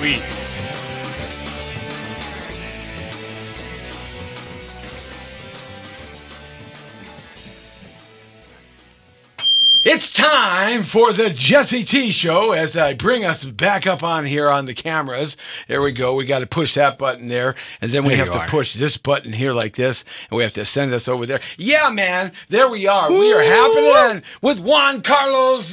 sweet. It's time for the Jesse T Show as I bring us back up on here on the cameras. There we go. We got to push that button there, and then we have to push this button here like this, and we have to send us over there. Yeah, man, there we are. We are happening with Juan Carlos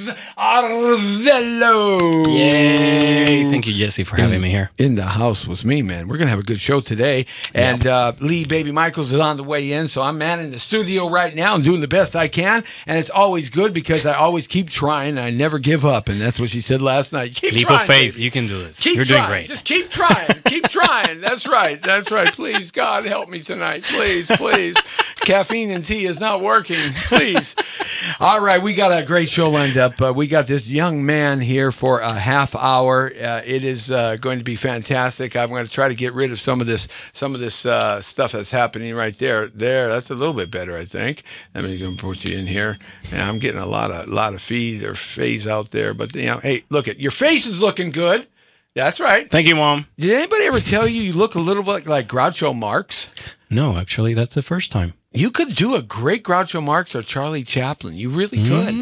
Arvelo. Yay. Thank you, Jesse, for having me here. In the house with me, man. We're going to have a good show today, and Lee Baby Michaels is on the way in, so I'm manning the studio right now. I'm doing the best I can, and it's always good because I always keep trying, and I never give up, and that's what she said last night. Keep Leap trying, of faith. baby. You can do this. You're doing great. Just keep trying. Keep trying. That's right. That's right. Please, God, help me tonight. Please, please. Caffeine and tea is not working. Please. All right, we got a great show lined up. We got this young man here for a half hour. It is going to be fantastic. I'm going to try to get rid of some of this stuff that's happening right there. That's a little bit better, I think. Let me put you in here. Yeah, I'm getting a lot of feed or phase out there, but hey, look at your face is looking good. That's right. Thank you, Mom. Did anybody ever tell you look a little bit like Groucho Marx? No, actually, that's the first time. You could do a great Groucho Marx or Charlie Chaplin. You really could.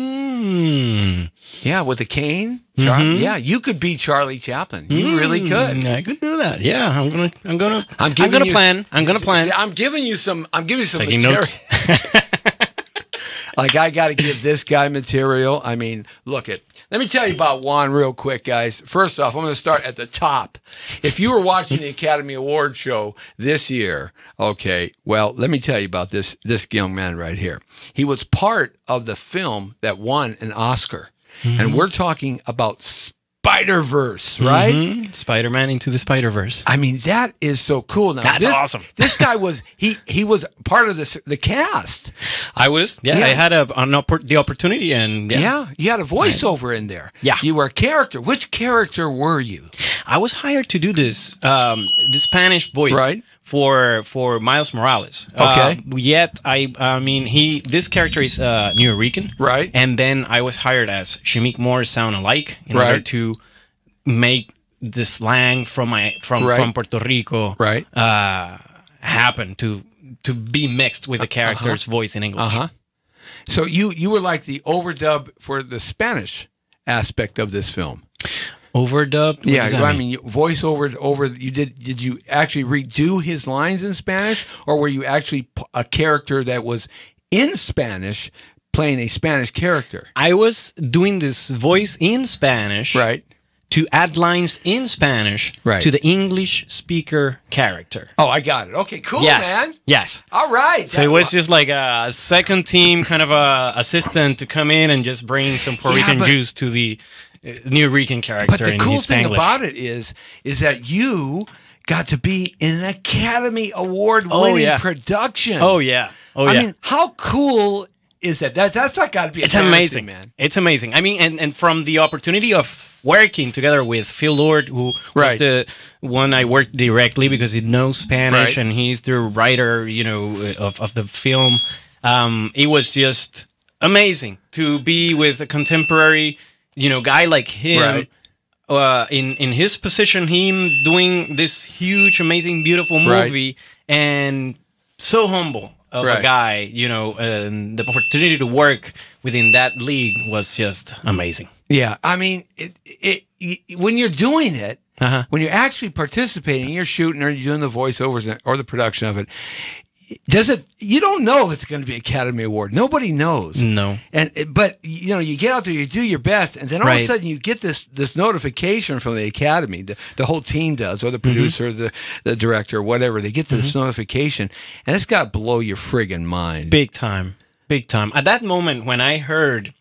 Yeah, with a cane. Yeah, you could be Charlie Chaplin. You really could. I could do that. Yeah, I'm gonna plan. See, I'm giving you some Taking material. notes. Like, I got to give this guy material. I mean, look at. Let me tell you about Juan real quick, guys. First off, I'm going to start at the top. If you were watching the Academy Award show this year, okay, well, let me tell you about this young man right here. He was part of the film that won an Oscar, and we're talking about Spider-Verse, right? Spider-Man Into the Spider-Verse. I mean, that is so cool. Now, That's awesome. This guy was he was part of the cast. I was. Yeah, I had the opportunity, and you had a voiceover in there. Yeah, you were a character. Which character were you? I was hired to do this the Spanish voice, right, for Miles Morales. Okay. Yet this character is New Rican, right? And then I was hired as Shamik Moore sound alike in order to make the slang from Puerto Rico happen to be mixed with the character's voice in English. So you were like the overdub for the Spanish aspect of this film. Overdub? I mean, voice over. You did you actually redo his lines in Spanish, or were you actually a character that was in Spanish playing a Spanish character? I was doing this voice in Spanish, right, to add lines in Spanish to the English speaker character. Oh, I got it. Okay, cool, man. Yes. All right. So it was just like a second team kind of a assistant to come in and just bring some Puerto Rican juice to the New Rican character. But the cool thing about it is that you got to be in an Academy Award-winning production. Oh, yeah. I mean, how cool is that? That's not got to be amazing, man. It's amazing. I mean, and from the opportunity of working together with Phil Lord, who was the one I worked directly because he knows Spanish and he's the writer, of the film. It was just amazing to be with a contemporary, guy like him. In his position, him doing this huge, amazing, beautiful movie, and so humble of a guy, and the opportunity to work within that league was just amazing. Yeah, I mean, when you're doing it, when you're actually participating, you're shooting or you're doing the voiceovers or the production of it, you don't know if it's going to be Academy Award. Nobody knows. No. But you get out there, you do your best, and then all of a sudden you get this notification from the Academy. The whole team does, or the producer, the director, whatever. They get this notification, and it's got to blow your friggin' mind. Big time. Big time. At that moment, when I heard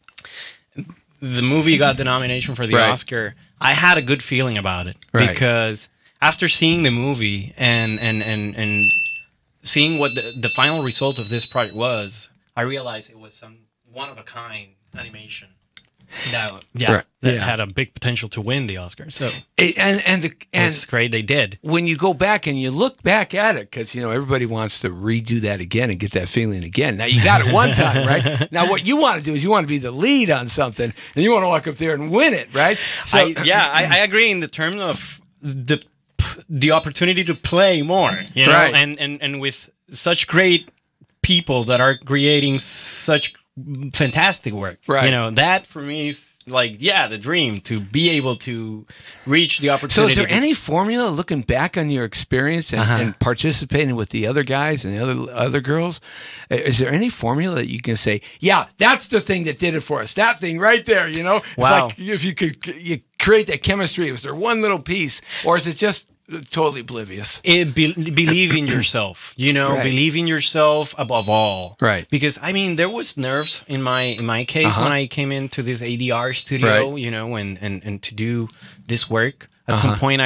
the movie got the nomination for the Oscar, I had a good feeling about it. Because after seeing the movie and seeing what the final result of this project was, I realized it was some one-of-a-kind animation that had a big potential to win the Oscar. So it's great they did. When you go back and you look back at it, because everybody wants to redo that again and get that feeling again. Now you got it one time, right? Now what you want to do is you want to be the lead on something, and you want to walk up there and win it, right? So I agree in the terms of the opportunity to play more, you know, and with such great people that are creating such fantastic work, you know, that for me is like, the dream to be able to reach the opportunity. So is there any formula looking back on your experience and participating with the other guys and the other girls? Is there any formula that you can say, yeah, that's the thing that did it for us, that thing right there, you know? Wow. It's like if you create that chemistry, was there one little piece, or is it just totally oblivious? Believe in yourself, you know, believe in yourself above all. Right. Because, I mean, there was nerves in my case when I came into this ADR studio, you know, and to do this work. At some point,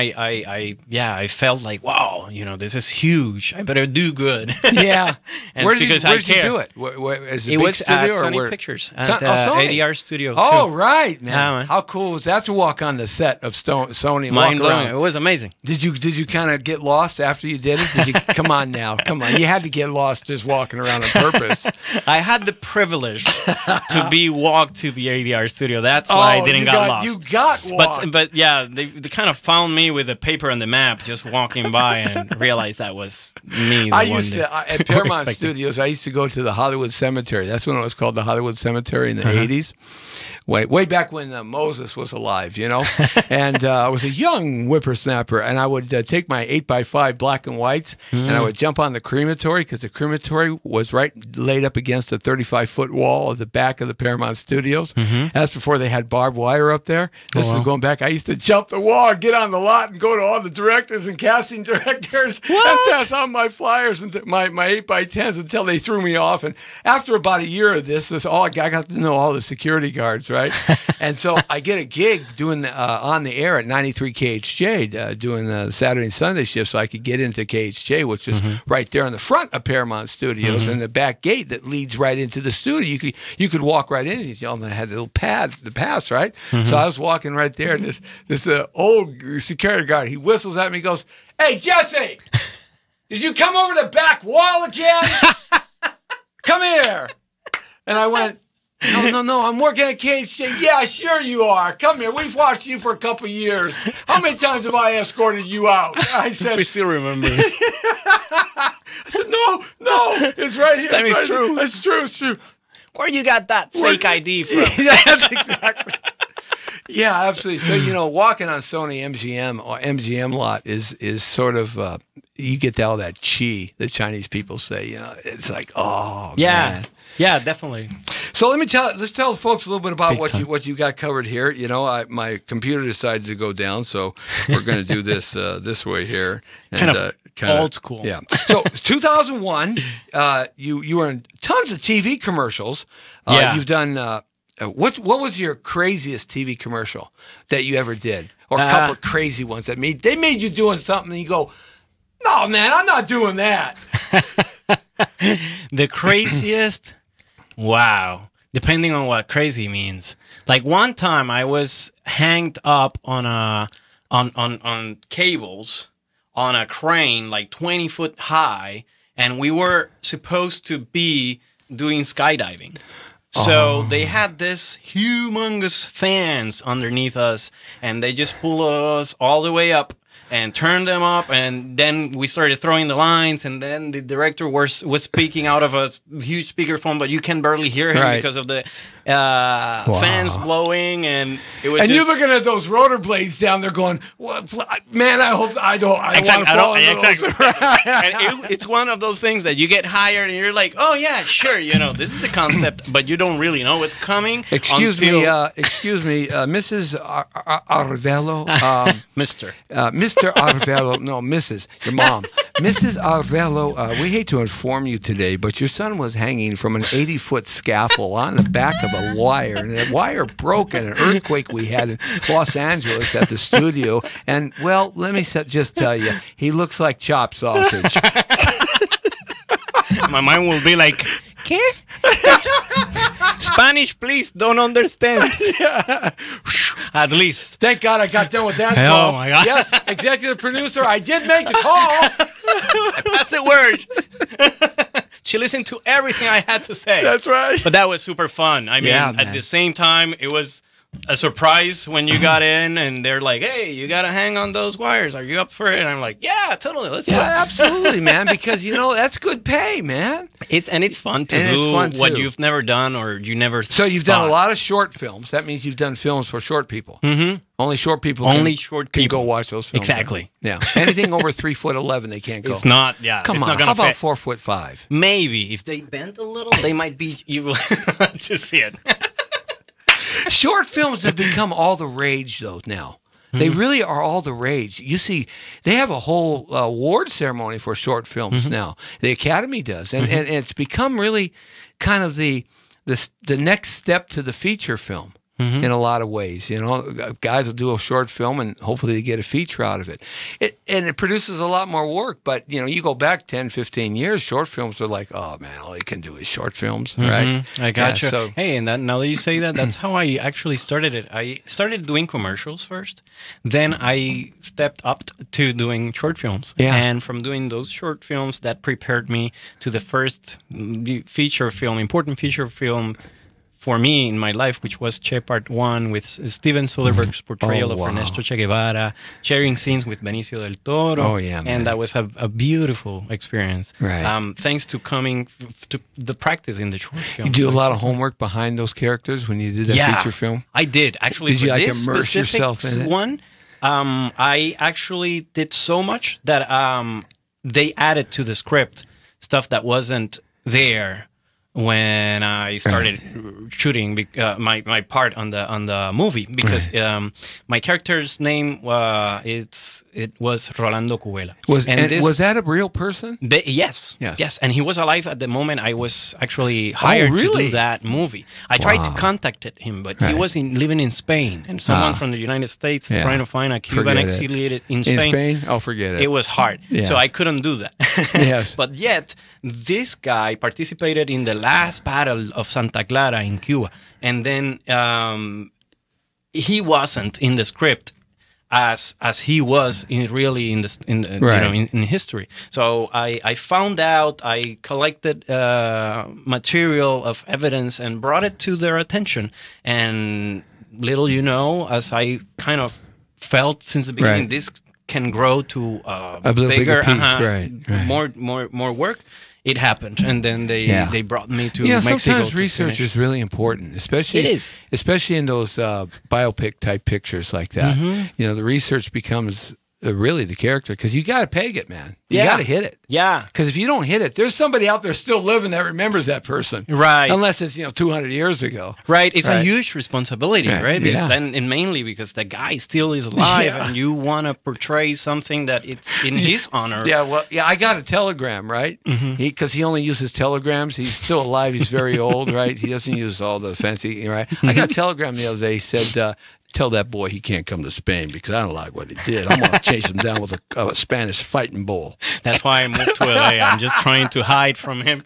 I felt like, wow, you know, this is huge. I better do good. Yeah. And where did you do it? It was at Sony Pictures, at ADR Studio. Oh, right, man. Yeah, man. How cool was that to walk on the set of Sony and Mind walk blowing. around? It was amazing. Did you kind of get lost after you did it? Did you come on now? Come on. You had to get lost just walking around on purpose. I had the privilege to be walked to the ADR studio. That's why I didn't get lost. You got walked. But yeah, they kind of found me with a paper on the map just walking by and realized that was me. I used to, at Paramount Studios, I used to go to the Hollywood Cemetery. That's when it was called the Hollywood Cemetery in the 80s. Way back when Moses was alive, you know, and I was a young whippersnapper, and I would take my 8x5 black and whites, and I would jump on the crematory, because the crematory was laid up against a 35-foot wall at the back of the Paramount Studios. That's before they had barbed wire up there. This is going back. I used to jump the wall, get on the lot, and go to all the directors and casting directors and pass on my flyers and my 8x10s until they threw me off. And after about a year of this I got to know all the security guards, right? And so I get a gig doing on the air at 93 KHJ, doing the Saturday and Sunday shift, so I could get into KHJ, which is right there in the front of Paramount Studios, and the back gate that leads right into the studio. You could walk right in. You know, had a little pad to pass, right? So I was walking right there, and this old security guard, he whistles at me, he goes, "Hey, Jesse, did you come over the back wall again? Come here." And I went, No, I'm working at KHJ. Yeah, sure you are. Come here. We've watched you for a couple of years. How many times have I escorted you out? I said, we still remember. I said, no, it's right here. It's true. It's true. Where you got that fake ID from? That's exactly. Yeah, absolutely. So, you know, walking on Sony MGM or MGM lot is sort of, you get all that chi, the Chinese people say, you know, it's like, oh, man. Yeah, definitely. So let's tell folks a little bit about what you got covered here. You know, my computer decided to go down, so we're going to do this this way here. And, kind of old school. Yeah. So 2001, you were in tons of TV commercials. You've done. What was your craziest TV commercial that you ever did, or a couple of crazy ones that made you doing something and you go, "No, man, I'm not doing that." The craziest. Wow. Depending on what crazy means. Like one time I was hanged up on cables on a crane like 20 foot high, and we were supposed to be doing skydiving. So they had this humongous fans underneath us, and they just pulled us all the way up and turned them up, and then we started throwing the lines, and then the director was speaking out of a huge speakerphone, but you can barely hear him because of the fans blowing, and it was. And you're looking at those rotor blades down there, going, "What, man? I hope I don't want to fall into those." And it's one of those things that you get hired, and you're like, "Oh yeah, sure, you know, this is the concept," but you don't really know what's coming. Excuse me, Mrs. Arvelo, Mr. Arvelo, no, Mrs. Your mom. Mrs. Arvelo, we hate to inform you today, but your son was hanging from an 80-foot scaffold on the back of a wire, and that wire broke in an earthquake we had in Los Angeles at the studio. And, well, let me just tell you, he looks like chopped sausage. My mind will be like, ¿qué? Spanish, please, don't understand. Yeah. At least. Thank God I got done with that call. Oh, my God. Yes, executive producer, I did make the call. I passed the word. She listened to everything I had to say. That's right. But that was super fun. I mean, at the same time, it was a surprise when you got in and they're like, hey, you got to hang on those wires. Are you up for it? And I'm like, yeah, totally. Let's do it. Absolutely, man, because, that's good pay, man. It's fun to do what you've never done or you never So you've done a lot of short films. That means you've done films for short people. Mm-hmm. Only short people can go watch those films. Exactly. Right? Yeah. Anything over 3'11", they can't go. It's not, Come on, how about 4'5"? Maybe. If they bent a little, they might be able to see it. Short films have become all the rage, though, now. They really are all the rage. You see, they have a whole award ceremony for short films now. The Academy does. And it's become really kind of the next step to the feature film. In a lot of ways, guys will do a short film and hopefully they get a feature out of it. And it produces a lot more work. But, you go back 10, 15 years, short films are like, oh, man, all you can do is short films, right? I gotcha. Yeah, so, hey, and now that you say that, that's how I actually started it. I started doing commercials first. Then I stepped up to doing short films. Yeah. And from doing those short films, that prepared me to the first feature film, important feature film for me in my life, which was Che Part 1 with Steven Soderbergh's portrayal of Ernesto Che Guevara, sharing scenes with Benicio del Toro. Oh, yeah, man. And that was a beautiful experience. Right. Thanks to coming to the practice in the short film. You do a lot of homework behind those characters when you did that feature film? I did. Actually, did you immerse yourself in it? One, I actually did so much that they added to the script stuff that wasn't there when I started shooting my part on the movie, because my character's name was Rolando Cubela. Was that a real person? Yes, and he was alive at the moment I was actually hired to do that movie. I tried to contact him, but he was living in Spain, and someone from the United States trying to find a Cuban exiliated in Spain. In Spain? Oh, forget it. It was hard, so I couldn't do that. Yes, but yet this guy participated in the last battle of Santa Clara in Cuba, and then he wasn't in the script as he was in history. So I found out, I collected material of evidence and brought it to their attention, and little as I kind of felt since the beginning, this can grow to a bigger piece, more work. It happened, and then they brought me to Mexico. Sometimes research is really important, especially in those biopic type pictures like that. The research becomes really the character, because you got to peg it, man. You got to hit it. Yeah. Because if you don't hit it, there's somebody out there still living that remembers that person. Right. Unless it's 200 years ago. Right. It's a huge responsibility, right? Because and mainly because the guy still is alive, and you want to portray something that it's in his honor. I got a telegram, right? Because he only uses telegrams. He's still alive. He's very old, right? He doesn't use all the fancy, right? I got a telegram the other day. He said, tell that boy he can't come to Spain because I don't like what he did. I'm going to chase him down with a Spanish fighting bull. That's why I moved to LA. I'm just trying to hide from him.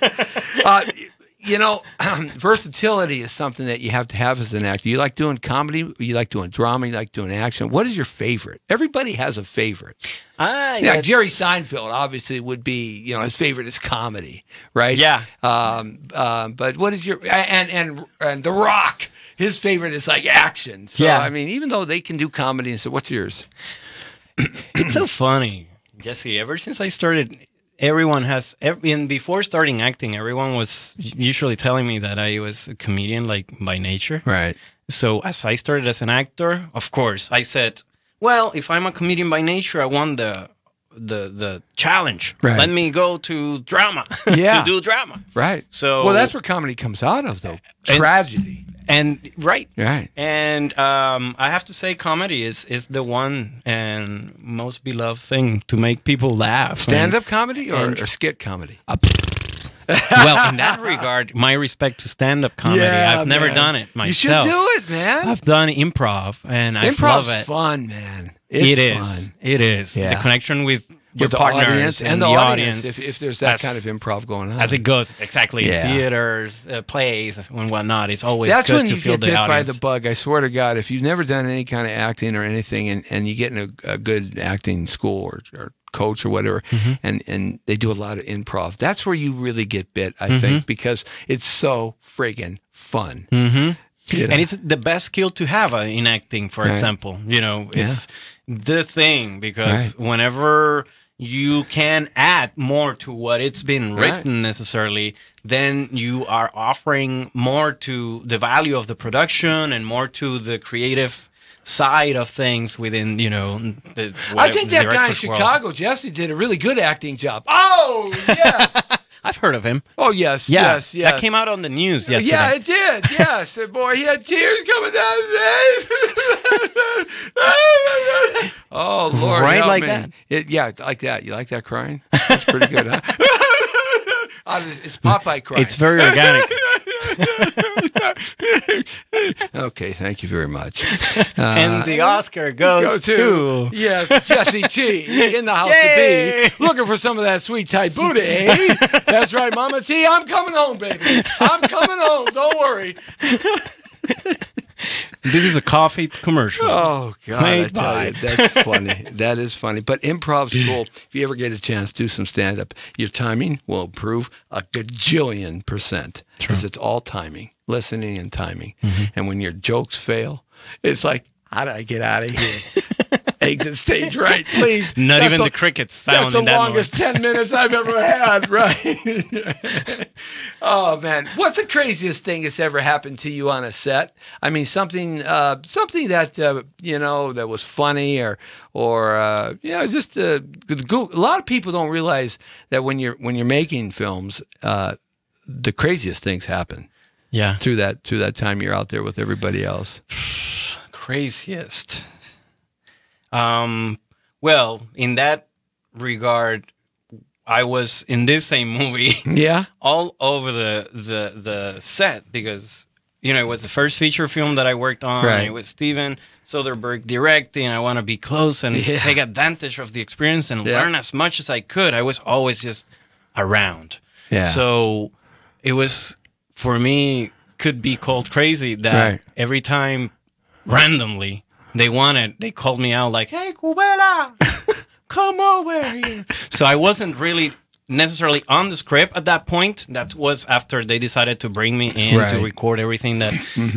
Versatility is something that you have to have as an actor. You like doing comedy, you like doing drama, you like doing action. What is your favorite? Everybody has a favorite. Jerry Seinfeld obviously would be, his favorite is comedy, right? Yeah. But what is your and The Rock? His favorite is like action. So, I mean, even though they can do comedy, and so what's yours? It's so funny, Jesse. Ever since I started, everyone has, before starting acting, everyone was usually telling me that I was a comedian, like by nature. Right. So as I started as an actor, of course, I said, well, if I'm a comedian by nature, I want the challenge. Right. Let me go to drama to do drama. Right. So, well, that's where comedy comes out of, though. Tragedy. And right. And I have to say, comedy is the one and most beloved thing to make people laugh. Stand-up comedy or skit comedy? Well, in that regard, my respect to stand-up comedy. I've never done it myself. You should do it, man. I've done improv, and I love it. Improv's fun, man. It is. It is. Yeah. The connection with your the partners audience and the audience. If there's that kind of improv going on. As it goes, exactly. Theaters, plays, and whatnot. It's always good to feel the audience. That's when you get bit by the bug. I swear to God, if you've never done any kind of acting or anything, and you get in a good acting school or coach or whatever, and they do a lot of improv, that's where you really get bit, I think, because it's so friggin' fun. And it's the best skill to have in acting, for example. You know, it's the thing, because whenever you can add more to what it's been written necessarily, then you are offering more to the value of the production and more to the creative side of things within, you know, I think that guy in Chicago, Jesse, did a really good acting job. Oh, yes. I've heard of him. Oh, yes, yeah, yes, yes. That came out on the news yesterday. Yeah, it did, yes. Boy, he had tears coming down his face. Oh, Lord, right, help like me. that? Yeah, like that. You like that crying? That's pretty good, huh? It's Popeye crying. It's very organic. Okay, thank you very much. And the Oscar goes to... Yes, Jesse T. in the house to be. Looking for some of that sweet tight booty, eh? That's right, Mama T. I'm coming home, baby. I'm coming home. Don't worry. This is a coffee commercial. Oh, God, I tell you, that's funny. That is funny. But improv school, if you ever get a chance, do some stand-up. Your timing will improve a gajillion %. Because it's all timing, listening and timing. And when your jokes fail, it's like, how did I get out of here? Exit stage right, please. Not even the crickets sound in that That's the longest 10 minutes I've ever had, right? Oh, man. What's the craziest thing that's ever happened to you on a set? I mean, something that, you know, that was funny or you know, just a lot of people don't realize that when you're making films, the craziest things happen. Yeah. Through that time you're out there with everybody else. Craziest. Well, in that regard, I was in this same movie. Yeah. All over the set, because, you know, it was the first feature film that I worked on. Right. It was Steven Soderbergh directing. I want to be close and take advantage of the experience and learn as much as I could. I was always just around. Yeah. So it was, for me, could be called crazy that every time randomly they called me out like, "Hey, Cubela, come over here." So I wasn't really necessarily on the script at that point. That was after they decided to bring me in to record everything that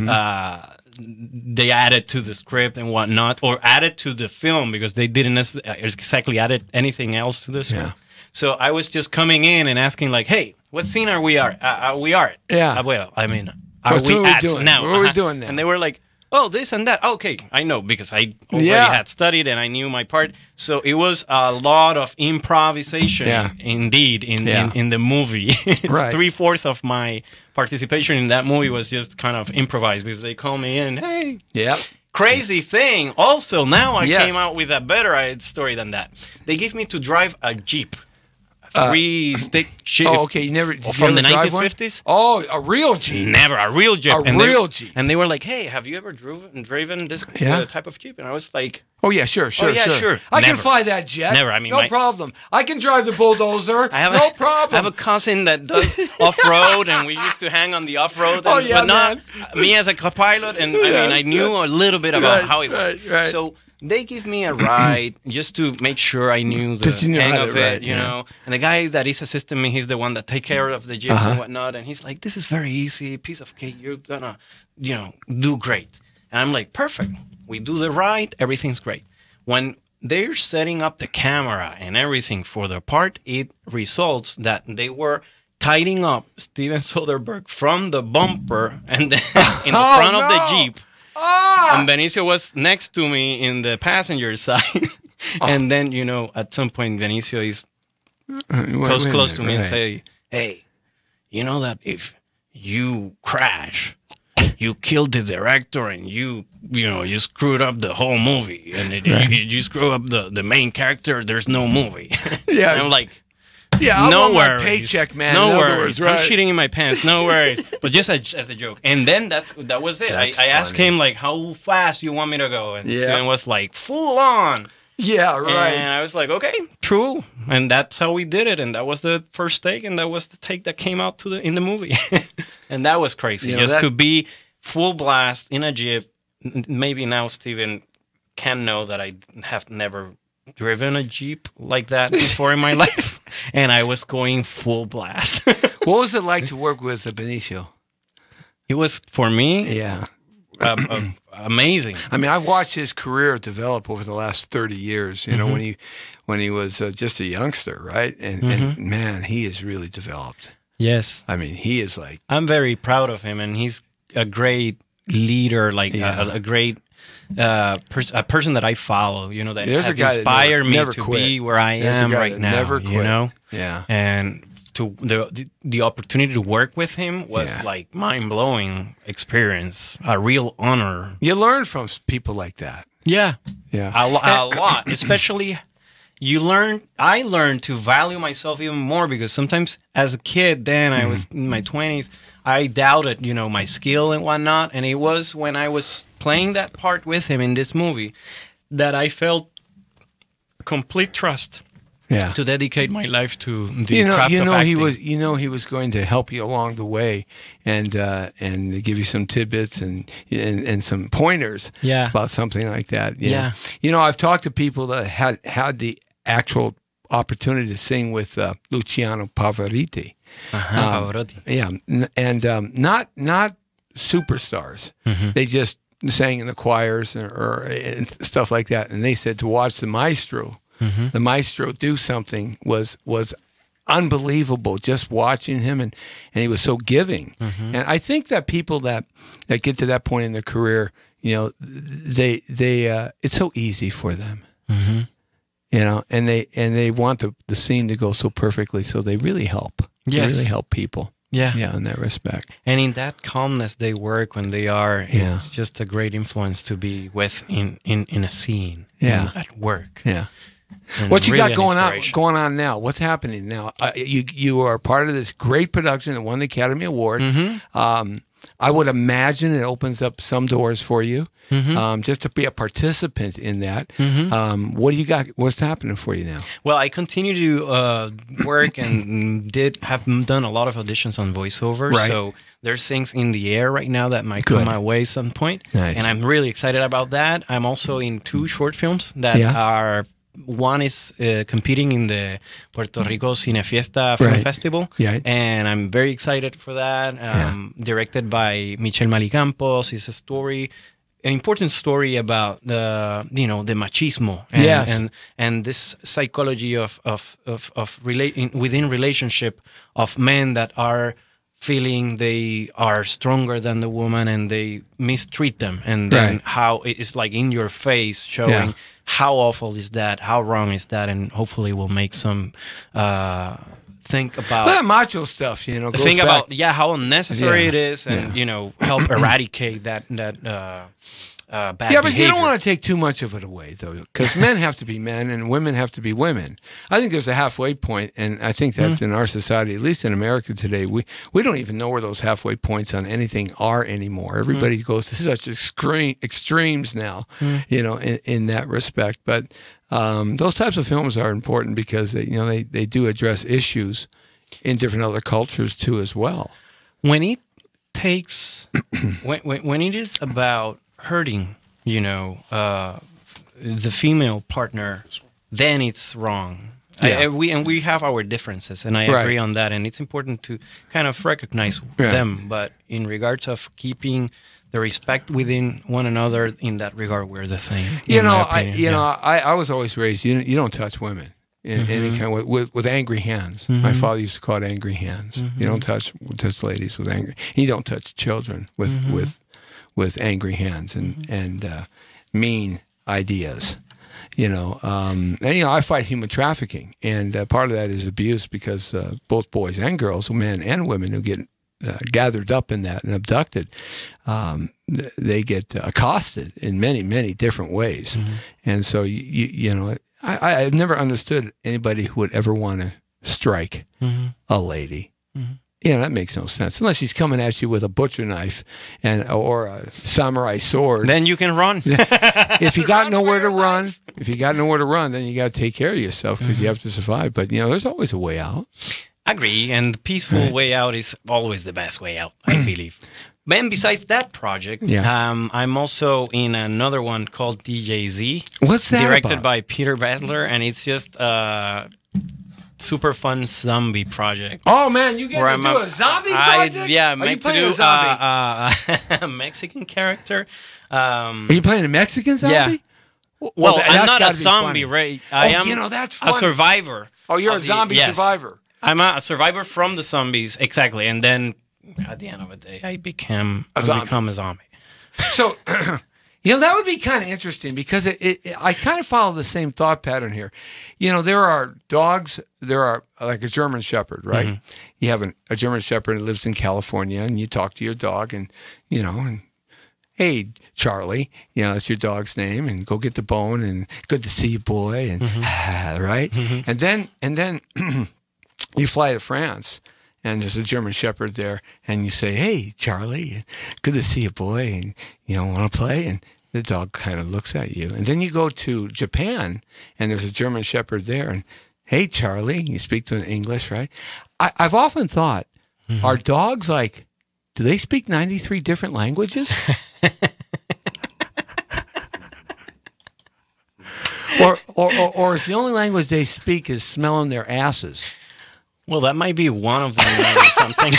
they added to the script and whatnot, or added to the film, because they didn't exactly added anything else to the script. So I was just coming in and asking like, "Hey, what scene are we at? Yeah. Well, I mean, are we at now? What are we doing now?" And they were like, "Oh, this and that." Okay, I know, because I already had studied and I knew my part. So it was a lot of improvisation, indeed, in the movie. 3/4 of my participation in that movie was just kind of improvised, because they call me in. Hey, crazy thing. Also, now I came out with a better story than that. They give me to drive a Jeep. 3-stick Jeep. Oh, okay. You never from the 1950s. Oh, a real Jeep. Never a real Jeep. Real Jeep. And they were like, "Hey, have you ever driven this type of Jeep?" And I was like, "Oh yeah, sure. I can fly that jet. Never. I mean, no problem. I can drive the bulldozer. No problem. I have a cousin that does off-road, and we used to hang on the off-road. But not me as a co-pilot. And I mean, I knew a little bit about how it worked. Right. So they give me a ride just to make sure I knew the hang of it, you know. And the guy that is assisting me, he's the one that take care of the Jeeps and whatnot. And he's like, "This is very easy, piece of cake. You're gonna, you know, do great." And I'm like, "Perfect." We do the ride, everything's great. When they're setting up the camera and everything for the part, it results that they were tidying up Steven Soderbergh from the bumper and then in the front of the Jeep. And Benicio was next to me in the passenger side. And then, you know, at some point, Benicio is close to me and say, "Hey, you know that if you crash, you killed the director and you screwed up the whole movie. And you screw up the main character, there's no movie." And I'm like, no worries. My paycheck, man. No worries. I'm shitting in my pants. No worries. But just as a joke. And then that was it. I asked him, like, "How fast you want me to go?" And Steven was like, "Full on." Yeah, right. And I was like, "Okay, true." And that's how we did it. And that was the first take. And that was the take that came out in the movie. And that was crazy. You know, to be full blast in a Jeep. Maybe now Steven can know that I have never driven a Jeep like that before in my life, and I was going full blast. What was it like to work with Benicio? It was, for me, amazing. I mean, I've watched his career develop over the last 30 years. You know, when he was just a youngster, right? And man, he has really developed. Yes. I mean, he is like... I'm very proud of him, and he's a great leader, like a great a person that I follow, you know, that has inspired me to be where I am right now, never quit. You know? Yeah. And to the opportunity to work with him was like mind-blowing experience, a real honor. You learn from people like that. Yeah. Yeah. A lot, especially... I learned to value myself even more because sometimes as a kid, then I was in my 20s, I doubted, you know, my skill and whatnot. And it was when I was playing that part with him in this movie that I felt complete trust to dedicate my life to the craft of acting. He was going to help you along the way and give you some tidbits and some pointers about something like that. Yeah. You know, I've talked to people that had the actual opportunity to sing with Luciano Pavarotti. Pavarotti. Yeah, and not superstars. They just sang in the choirs or stuff like that. And they said to watch the maestro do something was unbelievable. Just watching him, and he was so giving. And I think that people that get to that point in their career, you know, they it's so easy for them. You know, and they want the scene to go so perfectly, so they really help. They really help people. Yeah, in that respect. And in that calmness they work when they are, it's just a great influence to be with in a scene, at work. Yeah. And what you really got going on now? What's happening now? You are part of this great production that won the Academy Award. I would imagine it opens up some doors for you, just to be a participant in that. What do you got? What's happening for you now? Well, I continue to work and have done a lot of auditions on voiceover. Right. So there's things in the air right now that might come my way some point. Nice. And I'm really excited about that. I'm also in 2 short films that are... One is competing in the Puerto Rico Cine Fiesta Film Festival, and I'm very excited for that. Directed by Michel Malicampos. It's a story, an important story about the the machismo and this psychology of within relationship of men that are feeling they are stronger than the woman and they mistreat them, and then how it's like in your face showing how awful is that, how wrong is that, and hopefully we'll make some think about that macho stuff, you know. Think about how unnecessary it is, and help eradicate that bad behavior. But you don't want to take too much of it away, though, because men have to be men and women have to be women. I think there's a halfway point, and I think that's in our society, at least in America today. We don't even know where those halfway points on anything are anymore. Everybody goes to such extremes now, in that respect. But those types of films are important because they do address issues in different other cultures too as well. When it takes when it is about hurting, the female partner, then it's wrong. We have our differences, and I agree on that, and it's important to kind of recognize them. But in regards of keeping the respect within one another, in that regard, we're the same. I was always raised you don't touch women in any kind of with angry hands. My father used to call it angry hands. You don't touch ladies with angry. You don't touch children with angry hands and mean ideas. I fight human trafficking, and part of that is abuse because both boys and girls, men and women who get gathered up in that and abducted, they get accosted in many, many different ways. And so, I've never understood anybody who would ever want to strike a lady. That makes no sense unless she's coming at you with a butcher knife or a samurai sword. Then you can run. If you got nowhere to run, then you got to take care of yourself because you have to survive. But there's always a way out. Agree, and the peaceful way out is always the best way out, I believe. Then besides that project, I'm also in another one called DJZ. What's that directed about? by Peter Basler, and it's just super fun zombie project. Oh man, you get to do a zombie project? Yeah, Are you playing a zombie? A Mexican character. Are you playing a Mexican zombie? Yeah. Well, I'm not a gotta be zombie, funny. right? I am that's a funny. survivor. Oh, you're a zombie survivor. I'm a survivor from the zombies, exactly. And then at the end of the day, I become a zombie. So, that would be kind of interesting because I kind of follow the same thought pattern here. There are dogs, there are like a German Shepherd, right? Mm-hmm. You have a German Shepherd that lives in California, and you talk to your dog, and, hey, Charlie, that's your dog's name, and go get the bone, and good to see you, boy, and right? Mm-hmm. And then you fly to France, and there's a German Shepherd there, and you say, hey, Charlie, good to see you, boy, and want to play? And the dog kind of looks at you. And then you go to Japan, and there's a German Shepherd there, and hey, Charlie, you speak to an English, right? I've often thought, are dogs like, do they speak 93 different languages? or is the only language they speak is smelling their asses? Well, that might be one of them or something.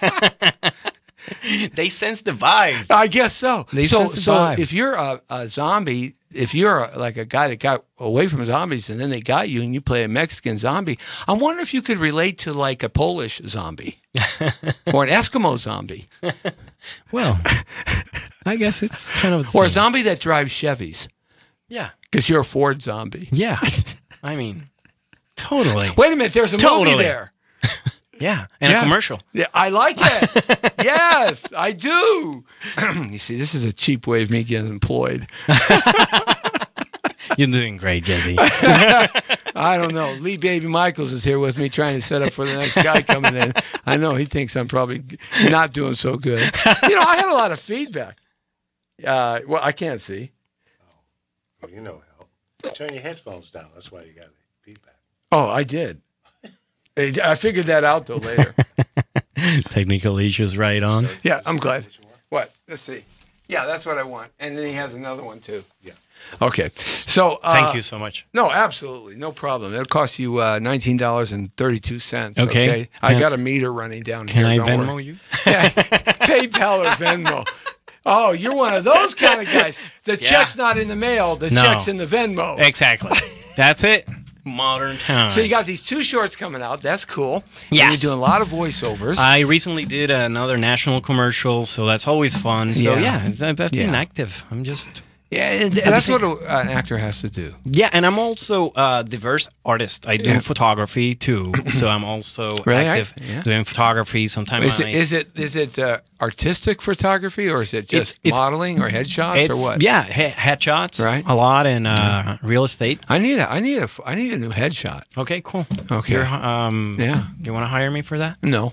They sense the vibe. I guess so. They sense the vibe. If you're a zombie, if you're like a guy that got away from zombies and then they got you and you play a Mexican zombie, I'm wondering if you could relate to like a Polish zombie or an Eskimo zombie. Well, I guess it's kind of the or same. A zombie that drives Chevys. Yeah. Because you're a Ford zombie. Yeah. I mean, totally. Wait a minute. There's a movie there. Yeah, and a commercial. Yeah, I like it. Yes, I do. You see, this is a cheap way of me getting employed. You're doing great, Jesse. I don't know. Lee Baby Michaels is here with me trying to set up for the next guy coming in. I know he thinks I'm probably not doing so good. I had a lot of feedback. Well, I can't see. Oh, well, help. Turn your headphones down. That's why you got feedback. Oh, I did. I figured that out, though, later. Technical issues right on. Yeah, I'm glad. What? Let's see. Yeah, that's what I want. And then he has another one, too. Yeah. Okay. So thank you so much. No, absolutely. No problem. It'll cost you $19.32. Okay. I got a meter running down here. Can I Venmo you? Yeah. PayPal or Venmo. Oh, you're one of those kind of guys. The check's not in the mail. The check's in the Venmo. Exactly. That's it. Modern times. So you got these 2 shorts coming out. That's cool. Yes. And you're doing a lot of voiceovers. I recently did another national commercial, so that's always fun. So I've been active. I'm just... Yeah, and that's what an actor has to do. Yeah, and I'm also a diverse artist. I do photography too, so I'm also active doing photography. Sometimes is it artistic photography, or is it just modeling or headshots or what? Yeah, headshots, right? A lot in real estate. I need a new headshot. Okay, cool. Okay, you want to hire me for that? No.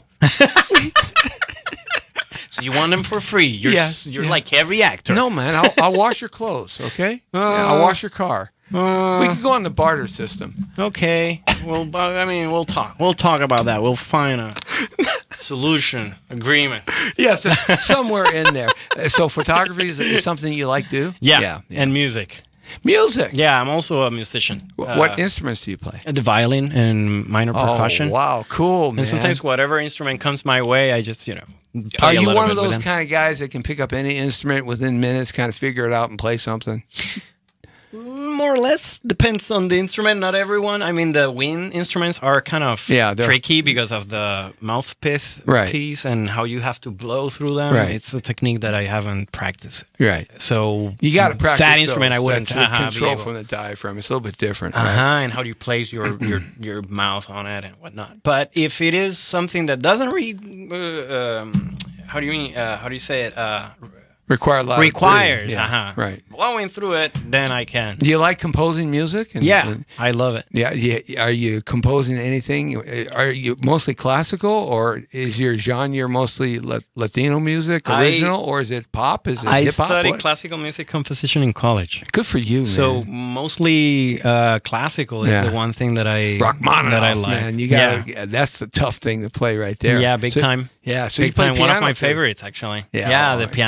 So you want them for free? You're like every actor. No, man. I'll wash your clothes. Okay. I'll wash your car. We can go on the barter system. Okay. Well, I mean, we'll talk. We'll talk about that. We'll find a solution, agreement. Yes, somewhere in there. So photography is something you like to do? Yeah. And music. Music? Yeah, I'm also a musician. What instruments do you play? The violin and minor percussion. Oh, wow. Cool, man. And sometimes whatever instrument comes my way, I just, Are you one of those kind of guys that can pick up any instrument within minutes, kind of figure it out and play something? More or less. Depends on the instrument. Not everyone. I mean, the wind instruments are kind of tricky because of the mouthpiece piece and how you have to blow through them. Right. It's a technique that I haven't practiced. Right. So you got to practice that instrument. I wouldn't control from the diaphragm. It's a little bit different. And how do you place your mouth on it and whatnot. But if it is something that doesn't how do you say it? Requires a lot Requires, of right. Blowing through it, then I can. Do you like composing music? I love it. Yeah. Are you composing anything? Are you mostly classical, or is your genre mostly Latino music, original, or is it pop? Is it hip hop? I studied classical music composition in college. Good for you, man. So mostly classical is the one thing that I like. Man, you got that's the tough thing to play right there. Yeah, big time. Yeah, so big time. One of my favorites, actually. Yeah, the piano. No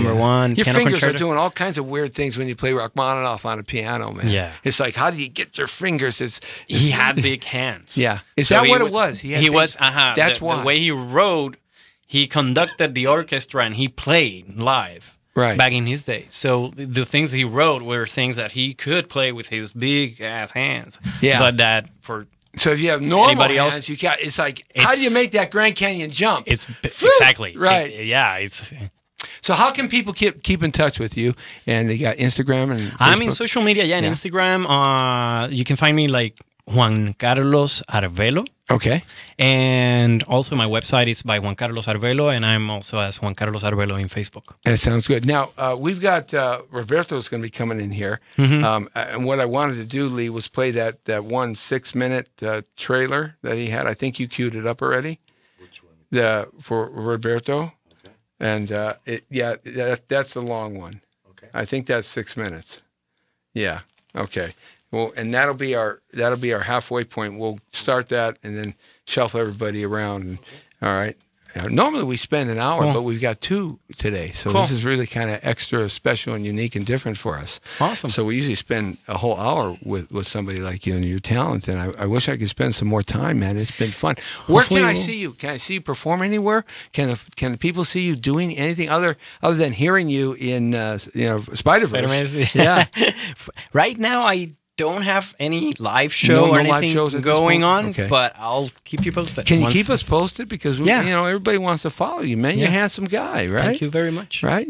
number one. Your piano fingers concerto. are doing all kinds of weird things when you play Rachmaninoff on a piano, man. Yeah. It's like, how do you get your fingers? He had big hands. Yeah. Is So that he what was, it was? He was. That's why. The way he wrote, he conducted the orchestra and he played live. Right. Back in his day. So the things he wrote were things that he could play with his big ass hands. Yeah. But that for So if you have normal anybody hands, else, you got. It's like, how do you make that Grand Canyon jump? It's exactly right. Yeah. It's. So how can people keep in touch with you? And they got Instagram and Facebook? I'm in social media. Yeah, on Instagram. You can find me like Juan Carlos Arvelo. Okay. And also my website is by Juan Carlos Arvelo, and I'm also as Juan Carlos Arvelo in Facebook. That sounds good. Now, we've got Roberto's going to be coming in here. And what I wanted to do, Lee, was play that 1 6-minute trailer that he had. I think you queued it up already. Which one? For Roberto. Okay. And that's the long one. Okay. I think that's 6 minutes. Yeah. Okay. Well, and that'll be our halfway point. We'll start that and then shuffle everybody around. And, all right. Normally we spend an hour, but we've got 2 today. So this is really kind of extra special and unique and different for us. Awesome. So we usually spend a whole hour with somebody like you and your talent. And I wish I could spend some more time, man. It's been fun. Where can I see you? Can I see you perform anywhere? Can the people see you doing anything other than hearing you in Spider-Verse? Yeah. Right now, I don't have any live show or anything going on, but I'll keep you posted. Can you keep us posted? Because everybody wants to follow you, man. You're a handsome guy, right? Thank you very much. Right?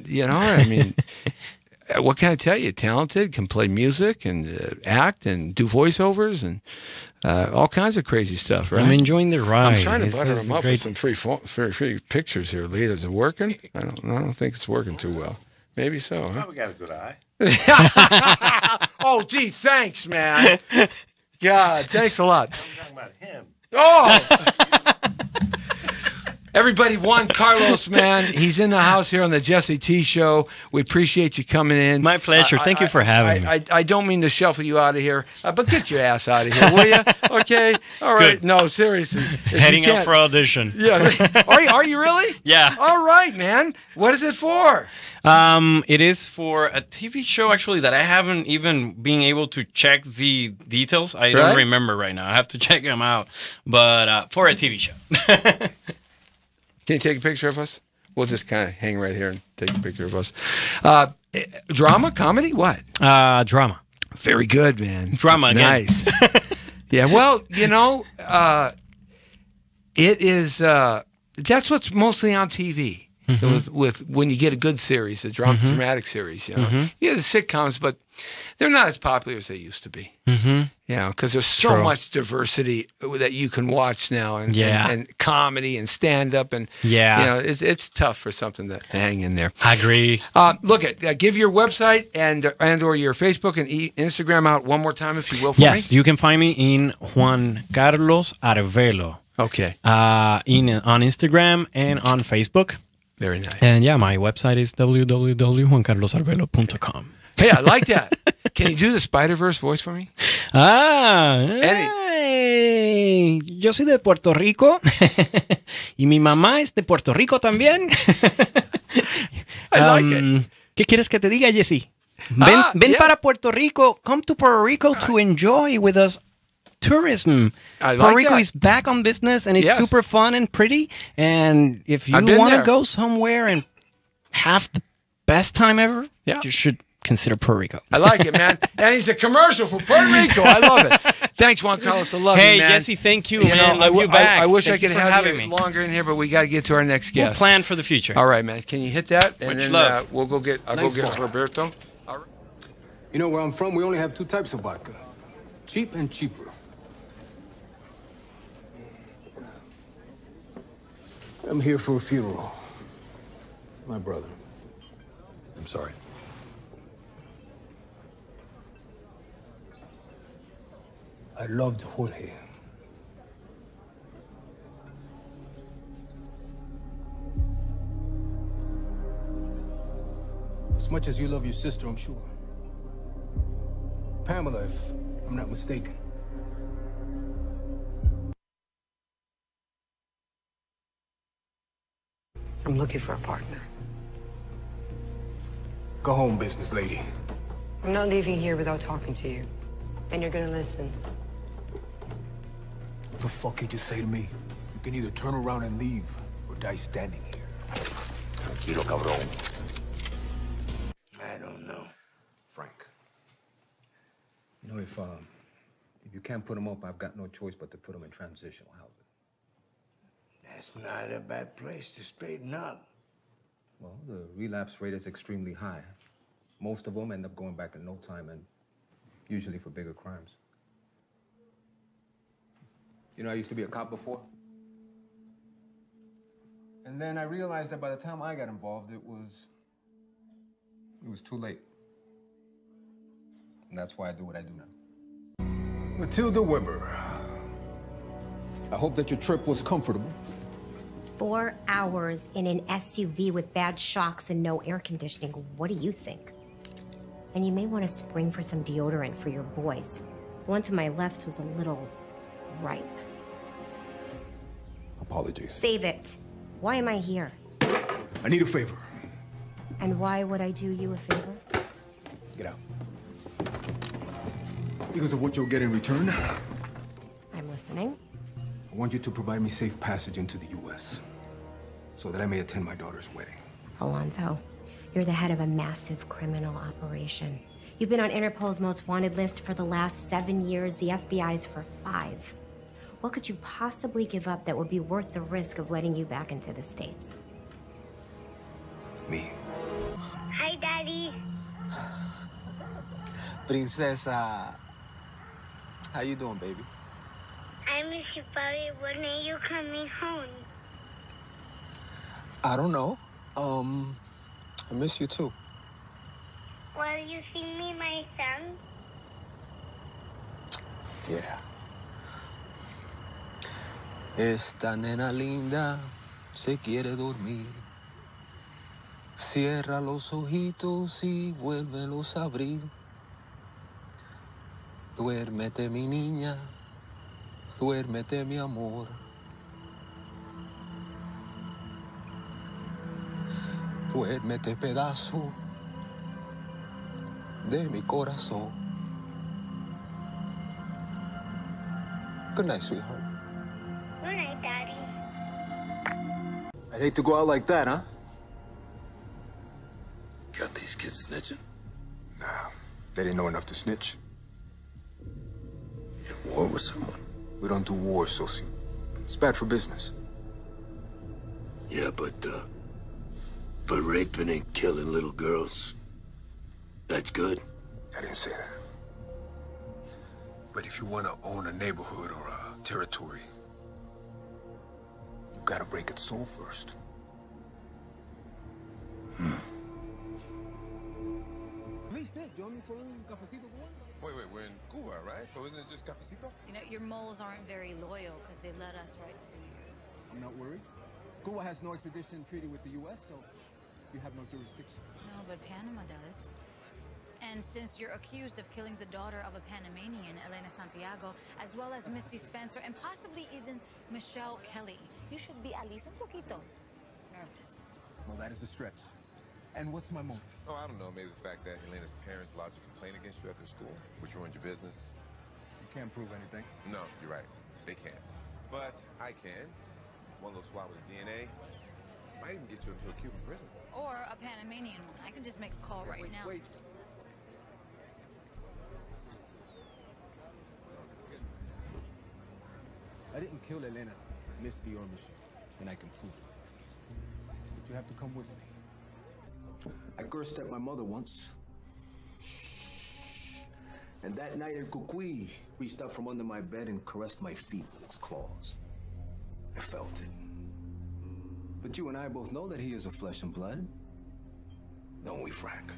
I mean, what can I tell you? Talented, can play music and act and do voiceovers and all kinds of crazy stuff, right? I'm enjoying the ride. I'm trying to butter him up with some free pictures here, Lee. Is it working? I don't think it's working too well. Maybe so, huh? Probably got a good eye. Oh, gee, thanks, man. God, thanks a lot. I'm talking about him. Oh! Everybody, Juan Carlos, man. He's in the house here on the Jesse T Show. We appreciate you coming in. My pleasure. Thank you for having me. I don't mean to shuffle you out of here, but get your ass out of here, will you? Okay? All right. Good. No, seriously. Heading out for audition. Yeah. Are you really? Yeah. All right, man. What is it for? It is for a TV show, actually, that I haven't even been able to check the details. I don't remember right now. I have to check them out. But for a TV show. Can you take a picture of us? We'll just kind of hang right here and take a picture of us. Drama, comedy, what? Drama. Very good, man. Drama again. Nice. Yeah, well, it is, that's what's mostly on TV. With when you get a good series, a dramatic series, you get the sitcoms, but they're not as popular as they used to be. Because there's so much diversity that you can watch now, and comedy and stand up, and it's tough for something to hang in there. I agree. Look give your website and or your Facebook and Instagram out one more time, if you will, for me. Yes, you can find me in Juan Carlos Arvelo. Okay. On Instagram and on Facebook. Very nice. And my website is www.juancarlosarvelo.com. Hey, I like that. Can you do the Spider-Verse voice for me? Yo soy de Puerto Rico y mi mamá es de Puerto Rico también. I like it. ¿Qué quieres que te diga, Jesse? Ven para Puerto Rico. Come to Puerto Rico to enjoy with us tourism. Puerto Rico is back on business, and it's super fun and pretty. And if you want to go somewhere and have the best time ever, you should consider Puerto Rico. I like it, man. And he's a commercial for Puerto Rico. I love it. Thanks, Juan Carlos. I love you, man. Hey, Jesse, thank you, man. Love you back. I wish I could have you longer in here, but we got to get to our next guest. We'll plan for the future. All right, man. Can you hit that? And Much then love. I'll go get Roberto. All right. You know where I'm from? We only have 2 types of vodka. Cheap and cheaper. I'm here for a funeral. My brother. I'm sorry. I loved Jorge. As much as you love your sister, I'm sure. Pamela, if I'm not mistaken. I'm looking for a partner. Go home, business lady. I'm not leaving here without talking to you. And you're gonna listen. What the fuck you just say to me? You can either turn around and leave or die standing here. Tranquilo, cabrón. I don't know. Frank. You know, if you can't put them up, I've got no choice but to put them in transitional housing. That's not a bad place to straighten up. Well, the relapse rate is extremely high. Most of them end up going back in no time, and usually for bigger crimes. You know, I used to be a cop before. And then I realized that by the time I got involved, it was too late. And that's why I do what I do now. Matilda Weber, I hope that your trip was comfortable. 4 hours in an SUV with bad shocks and no air conditioning. What do you think? And you may want to spring for some deodorant for your boys. The one to my left was a little ripe. Apologies. Save it. Why am I here? I need a favor. And why would I do you a favor? Get out. Because of what you'll get in return, I'm listening. I want you to provide me safe passage into the U.S. so that I may attend my daughter's wedding. Alonzo, you're the head of a massive criminal operation. You've been on Interpol's most wanted list for the last 7 years, the FBI's for 5. What could you possibly give up that would be worth the risk of letting you back into the States? Me. Hi, Daddy. Princesa. How you doing, baby? I miss you, Papi. When are you coming home? I don't know. I miss you too. Will you see me, my son? Yeah. Esta nena linda se quiere dormir. Cierra los ojitos y vuélvelos a abrir. Duérmete, mi niña. Duérmete, mi amor. Duérmete, pedazo de mi corazón. Good night, sweetheart. Good night, Daddy. I'd hate to go out like that, huh? Got these kids snitching? Nah, they didn't know enough to snitch. You at war with someone? We don't do wars, Sosi. It's bad for business. Yeah, but raping and killing little girls, that's good? I didn't say that. But if you want to own a neighborhood or a territory, you gotta break its soul first. Wait, we're in Cuba, right? So isn't it just cafecito? You know, your moles aren't very loyal because they led us right to you. I'm not worried. Cuba has no extradition treaty with the U.S., so you have no jurisdiction. No, but Panama does. And since you're accused of killing the daughter of a Panamanian, Elena Santiago, as well as Misty Spencer, and possibly even Michelle Kelly, you should be at least un poquito nervous. Well, that is a stretch. And what's my motive? Oh, I don't know. Maybe the fact that Elena's parents lodged a complaint against you after school, which ruined your business. You can't prove anything. No, you're right. They can't. But I can. One little swab with the DNA might even get you into a Cuban prison. Or a Panamanian one. I can just make a call right now. Wait. I didn't kill Elena, Misty, or Michelle, and I can prove it. But you have to come with me. I cursed at my mother once. And that night, El Cucuy reached out from under my bed and caressed my feet with its claws. I felt it. But you and I both know that he is of flesh and blood. Don't we, Frank?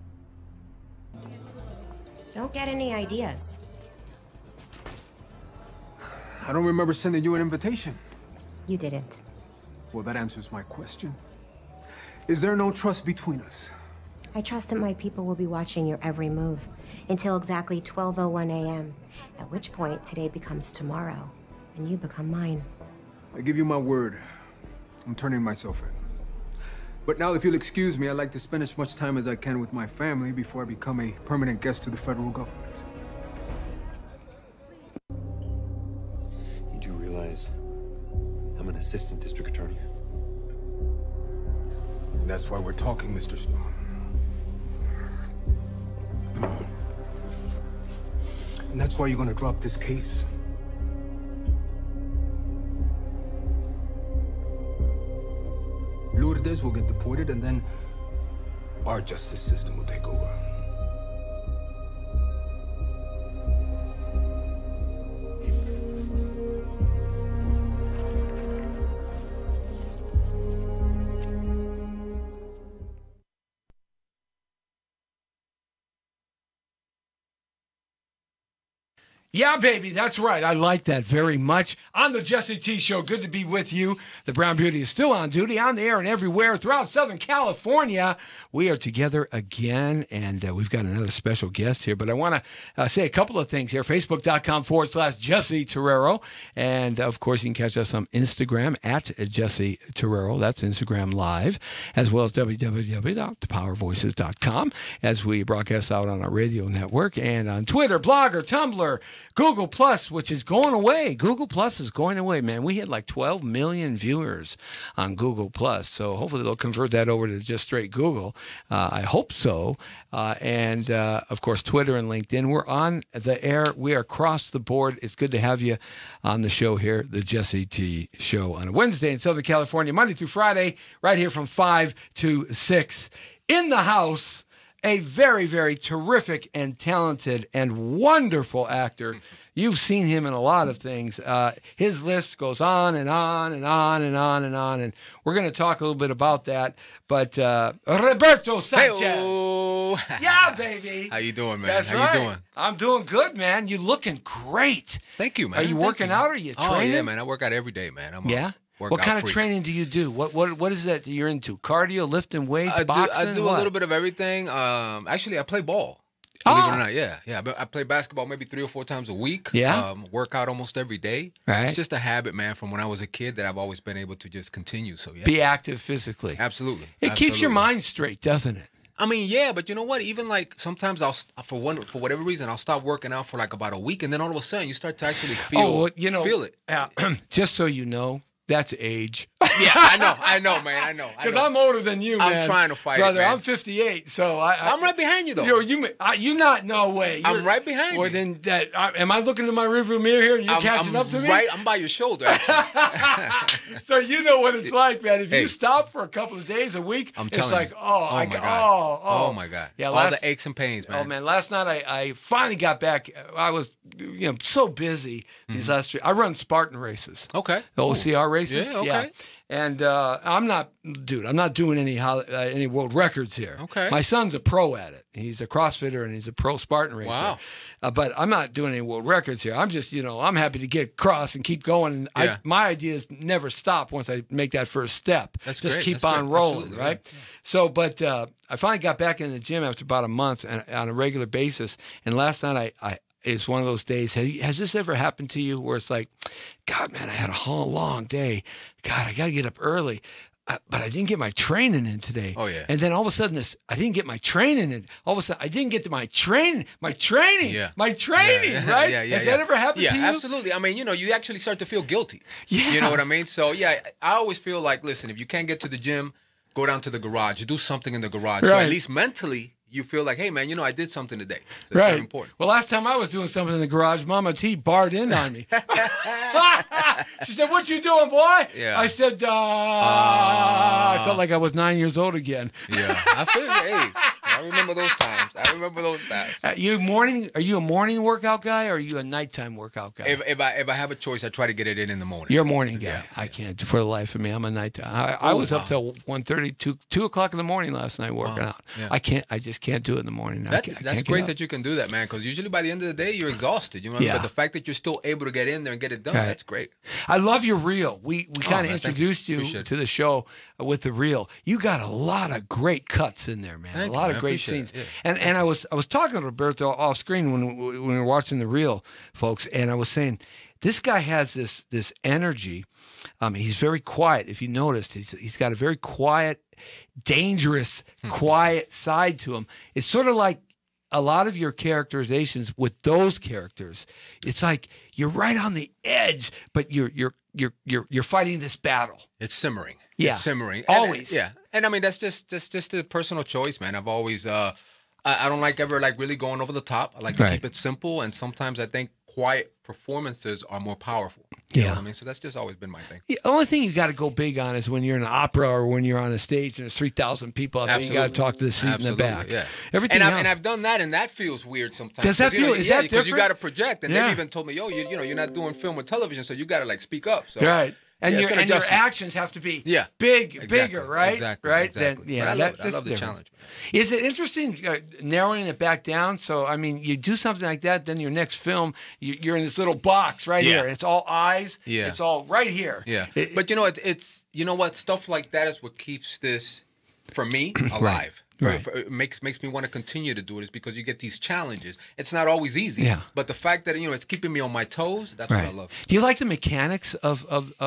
Don't get any ideas. I don't remember sending you an invitation. You didn't. Well, that answers my question. Is there no trust between us? I trust that my people will be watching your every move until exactly 12:01 a.m., at which point today becomes tomorrow, and you become mine. I give you my word. I'm turning myself in. But now, if you'll excuse me, I'd like to spend as much time as I can with my family before I become a permanent guest to the federal government. You do realize I'm an assistant district attorney? That's why we're talking, Mr. Stone. And that's why you're gonna drop this case. Lourdes will get deported, and then our justice system will take over. Yeah, baby, that's right. I like that very much. On the Jesse T Show, good to be with you. The Brown Beauty is still on duty, on the air and everywhere throughout Southern California. We are together again, and we've got another special guest here. But I want to say a couple of things here. Facebook.com/Jesse Terrero. And, of course, you can catch us on Instagram at Jesse Terrero. That's Instagram Live, as well as www.thepowervoices.com as we broadcast out on our radio network, and on Twitter, Blogger, Tumblr, Google Plus, which is going away. Google Plus is going away, man. We had like 12 million viewers on Google Plus, so hopefully they'll convert that over to just straight Google. I hope so. And, of course, Twitter and LinkedIn. We're on the air. We are across the board. It's good to have you on the show here, the Jesse T Show, on a Wednesday in Southern California, Monday through Friday, right here from 5 to 6. In the house, a very, very terrific and talented and wonderful actor. You've seen him in a lot of things. His list goes on and on and on and on and on, and we're going to talk a little bit about that. But Roberto Sanchez. Hey-o. Yeah, baby. How you doing, man? That's How right. you doing? I'm doing good, man. You're looking great. Thank you, man. Are you Thank working out? Or are you training? Oh, yeah, man. I work out every day, man. Yeah? What kind of training do you do? What is that you're into? Cardio, lifting weights, boxing? I do a little bit of everything. Actually, I play ball. Believe it or not, yeah. I play basketball maybe 3 or 4 times a week. Yeah. Work out almost every day. Right. It's just a habit, man, from when I was a kid that I've always been able to just continue. So yeah. Be active physically. Absolutely. It keeps your mind straight, doesn't it? I mean, yeah, but you know what? Even like sometimes for whatever reason, I'll stop working out for like about a week, and then all of a sudden you start to actually feel it. Just so you know, that's age. Yeah, I know, man. I know. Because I'm older than you, man. I'm trying to fight brother, it, man. I'm 58, so I'm right behind you, though. You not, no way. I'm right behind you. Or then am I looking in my rearview mirror here and you're catching up to me? Right, I'm by your shoulder, actually. So you know what it's like, man. If you stop for a couple of days, a week, it's like, oh my God. Yeah, all the aches and pains, man. Oh, man. Last night I finally got back. I was so busy these last 3. I run Spartan races. Okay. The OCR races. Yeah, okay. Yeah. And I'm not doing any world records here. Okay. My son's a pro at it. He's a CrossFitter and he's a pro Spartan racer. Wow. But I'm not doing any world records here. I'm just, I'm happy to get across and keep going. Yeah. My idea is never stop once I make that first step. That's just great. keep That's on great. rolling, Absolutely. right? Yeah. So, but I finally got back in the gym after about a month and on a regular basis. And last night it's one of those days. Has this ever happened to you where it's like, God, man, I had a whole long day. God, I got to get up early. But I didn't get my training in today. Oh, yeah. And then all of a sudden, I didn't get my training in. All of a sudden, I didn't get to my training, Yeah. my training, right? Yeah. Has that ever happened to you? Yeah, absolutely. I mean, you actually start to feel guilty. Yeah. You know what I mean? So, yeah, I always feel like, listen, if you can't get to the gym, go down to the garage. Do something in the garage. Right. So at least mentally, you feel like, hey, man, I did something today. So that's very important. Well, last time I was doing something in the garage, Mama T barred in on me. She said, "What you doing, boy?" Yeah. I said, I felt like I was 9 years old again. Yeah. I feel you. Hey, I remember those times. Are you a morning workout guy or are you a nighttime workout guy? If I have a choice, I try to get it in the morning. You're a morning guy. Yeah. I can't for the life of me. I'm a nighttime. I was up till 1:30, 2 o'clock in the morning last night working out. Yeah. I just can't do it in the morning. That's great that you can do that, man, because usually by the end of the day, you're exhausted. You know what I mean? Yeah. But the fact that you're still able to get in there and get it done, Right. that's great. I love your reel. We kind of man, introduced you Appreciate to the show with the reel. You got a lot of great cuts in there, man. Thank a lot you, of man. great Appreciate scenes. it, yeah. And I was talking to Roberto off screen when we were watching the reel, folks, and I was saying this guy has this energy. He's very quiet. If you noticed, he's got a very quiet, dangerous, quiet side to him. It's sort of like a lot of your characterizations with those characters. It's like you're right on the edge, but you're fighting this battle. It's simmering. Yeah, it's simmering. Always. And I mean that's just a personal choice, man. I've always I don't like ever like really going over the top. I like to keep it simple, and sometimes I think quiet performances are more powerful. You know what I mean? So that's just always been my thing. The only thing you got to go big on is when you're in an opera or when you're on a stage and there's 3,000 people out there. You got to talk to the seat in the back. Yeah. Everything else. And I've done that, and that feels weird sometimes. Does that feel? Is that different? Because you got to project, and they've even told me, yo, you know, you're not doing film or television, so you got to like speak up. So. Right. And, your actions have to be bigger, right? Exactly. Right? Exactly. Then, I love the challenge. Is it interesting narrowing it back down? So, I mean, you do something like that, then your next film, you're in this little box right here. It's all eyes. Yeah. It's all right here. Yeah. But, you know, it's you know what? Stuff like that is what keeps this, for me, alive. Right. It makes me want to continue to do it is because you get these challenges. It's not always easy, but the fact that it's keeping me on my toes, that's what I love. Do you like the mechanics of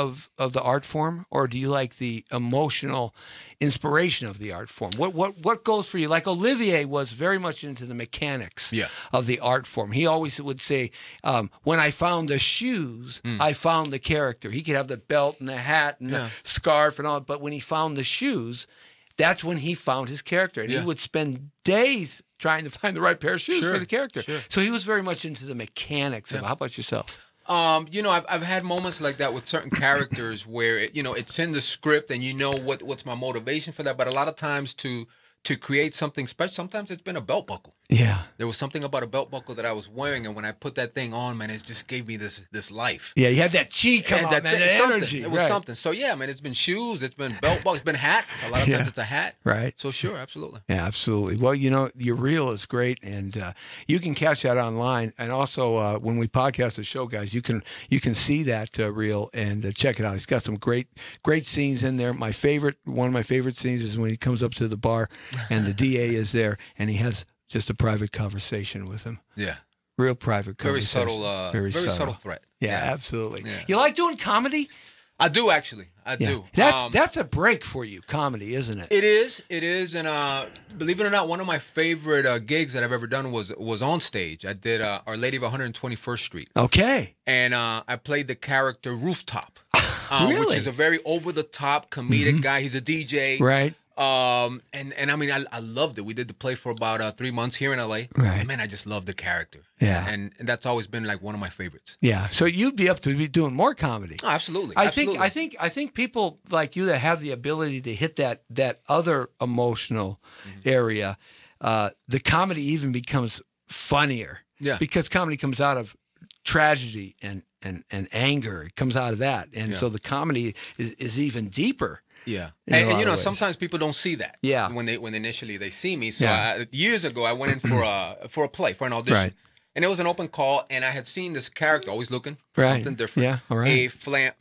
the art form, or do you like the emotional inspiration of the art form? What goes for you? Like Olivier was very much into the mechanics of the art form. He always would say, when I found the shoes, I found the character. He could have the belt and the hat and the scarf and all, but when he found the shoes, that's when he found his character. And he would spend days trying to find the right pair of shoes for the character. So he was very much into the mechanics of it. How about yourself? You know, I've had moments like that with certain characters where, it's in the script and you know what's my motivation for that. But a lot of times to create something special, sometimes it's been a belt buckle. Yeah. There was something about a belt buckle that I was wearing, and when I put that thing on, man, it just gave me this life. Yeah, you had that chi come out, man, that energy. It was something. So, yeah, man, it's been shoes, it's been belt buckles, it's been hats. A lot of times it's a hat. Right. So, sure, absolutely. Yeah, absolutely. Well, your reel is great, and you can catch that online. And also, when we podcast the show, guys, you can see that reel and check it out. He's got some great scenes in there. One of my favorite scenes is when he comes up to the bar and the DA is there, and he has just a private conversation with him. Yeah. Real private conversation. Very subtle threat. Yeah, absolutely. Yeah. You like doing comedy? I do, actually. I do. That's a break for you, comedy, isn't it? It is. And believe it or not, one of my favorite gigs that I've ever done was on stage. I did Our Lady of 121st Street. Okay. And I played the character Rooftop, really? Which is a very over-the-top comedic guy. He's a DJ. Right. And I mean, I loved it. We did the play for about 3 months here in LA. Right. And man, I just love the character. Yeah. And that's always been like one of my favorites. Yeah. So you'd be up to be doing more comedy. Oh, absolutely. I think people like you that have the ability to hit that other emotional area, the comedy even becomes funnier. Yeah. Because comedy comes out of tragedy and anger. It comes out of that. And so the comedy is even deeper. Yeah, and sometimes people don't see that. Yeah, when initially they see me. So years ago, I went in for a play, for an audition, and it was an open call, and I had seen this character always looking for something different. Yeah, all right.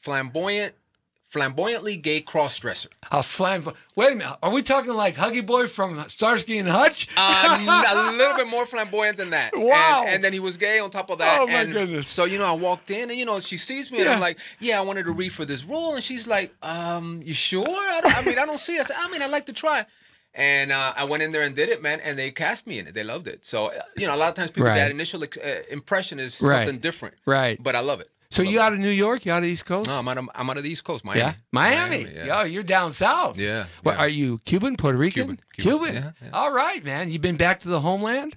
A flamboyantly gay cross-dresser. Wait a minute, are we talking like Huggy Boy from Starsky and Hutch? A little bit more flamboyant than that. Wow. And then he was gay on top of that. Oh, my goodness. So, I walked in, and, she sees me, and I'm like, I wanted to read for this role. And she's like, you sure? I don't see it. I said, I'd like to try. And I went in there and did it, man, and they cast me in it. They loved it. So, a lot of times people, that initial impression is something different. Right. But I love it. So you out of New York? You out of the East Coast? No, I'm out of the East Coast, Miami. Yeah, Miami. Yo, you're down south. Yeah. What, are you Cuban, Puerto Rican? Cuban. Yeah. All right, man. You been back to the homeland?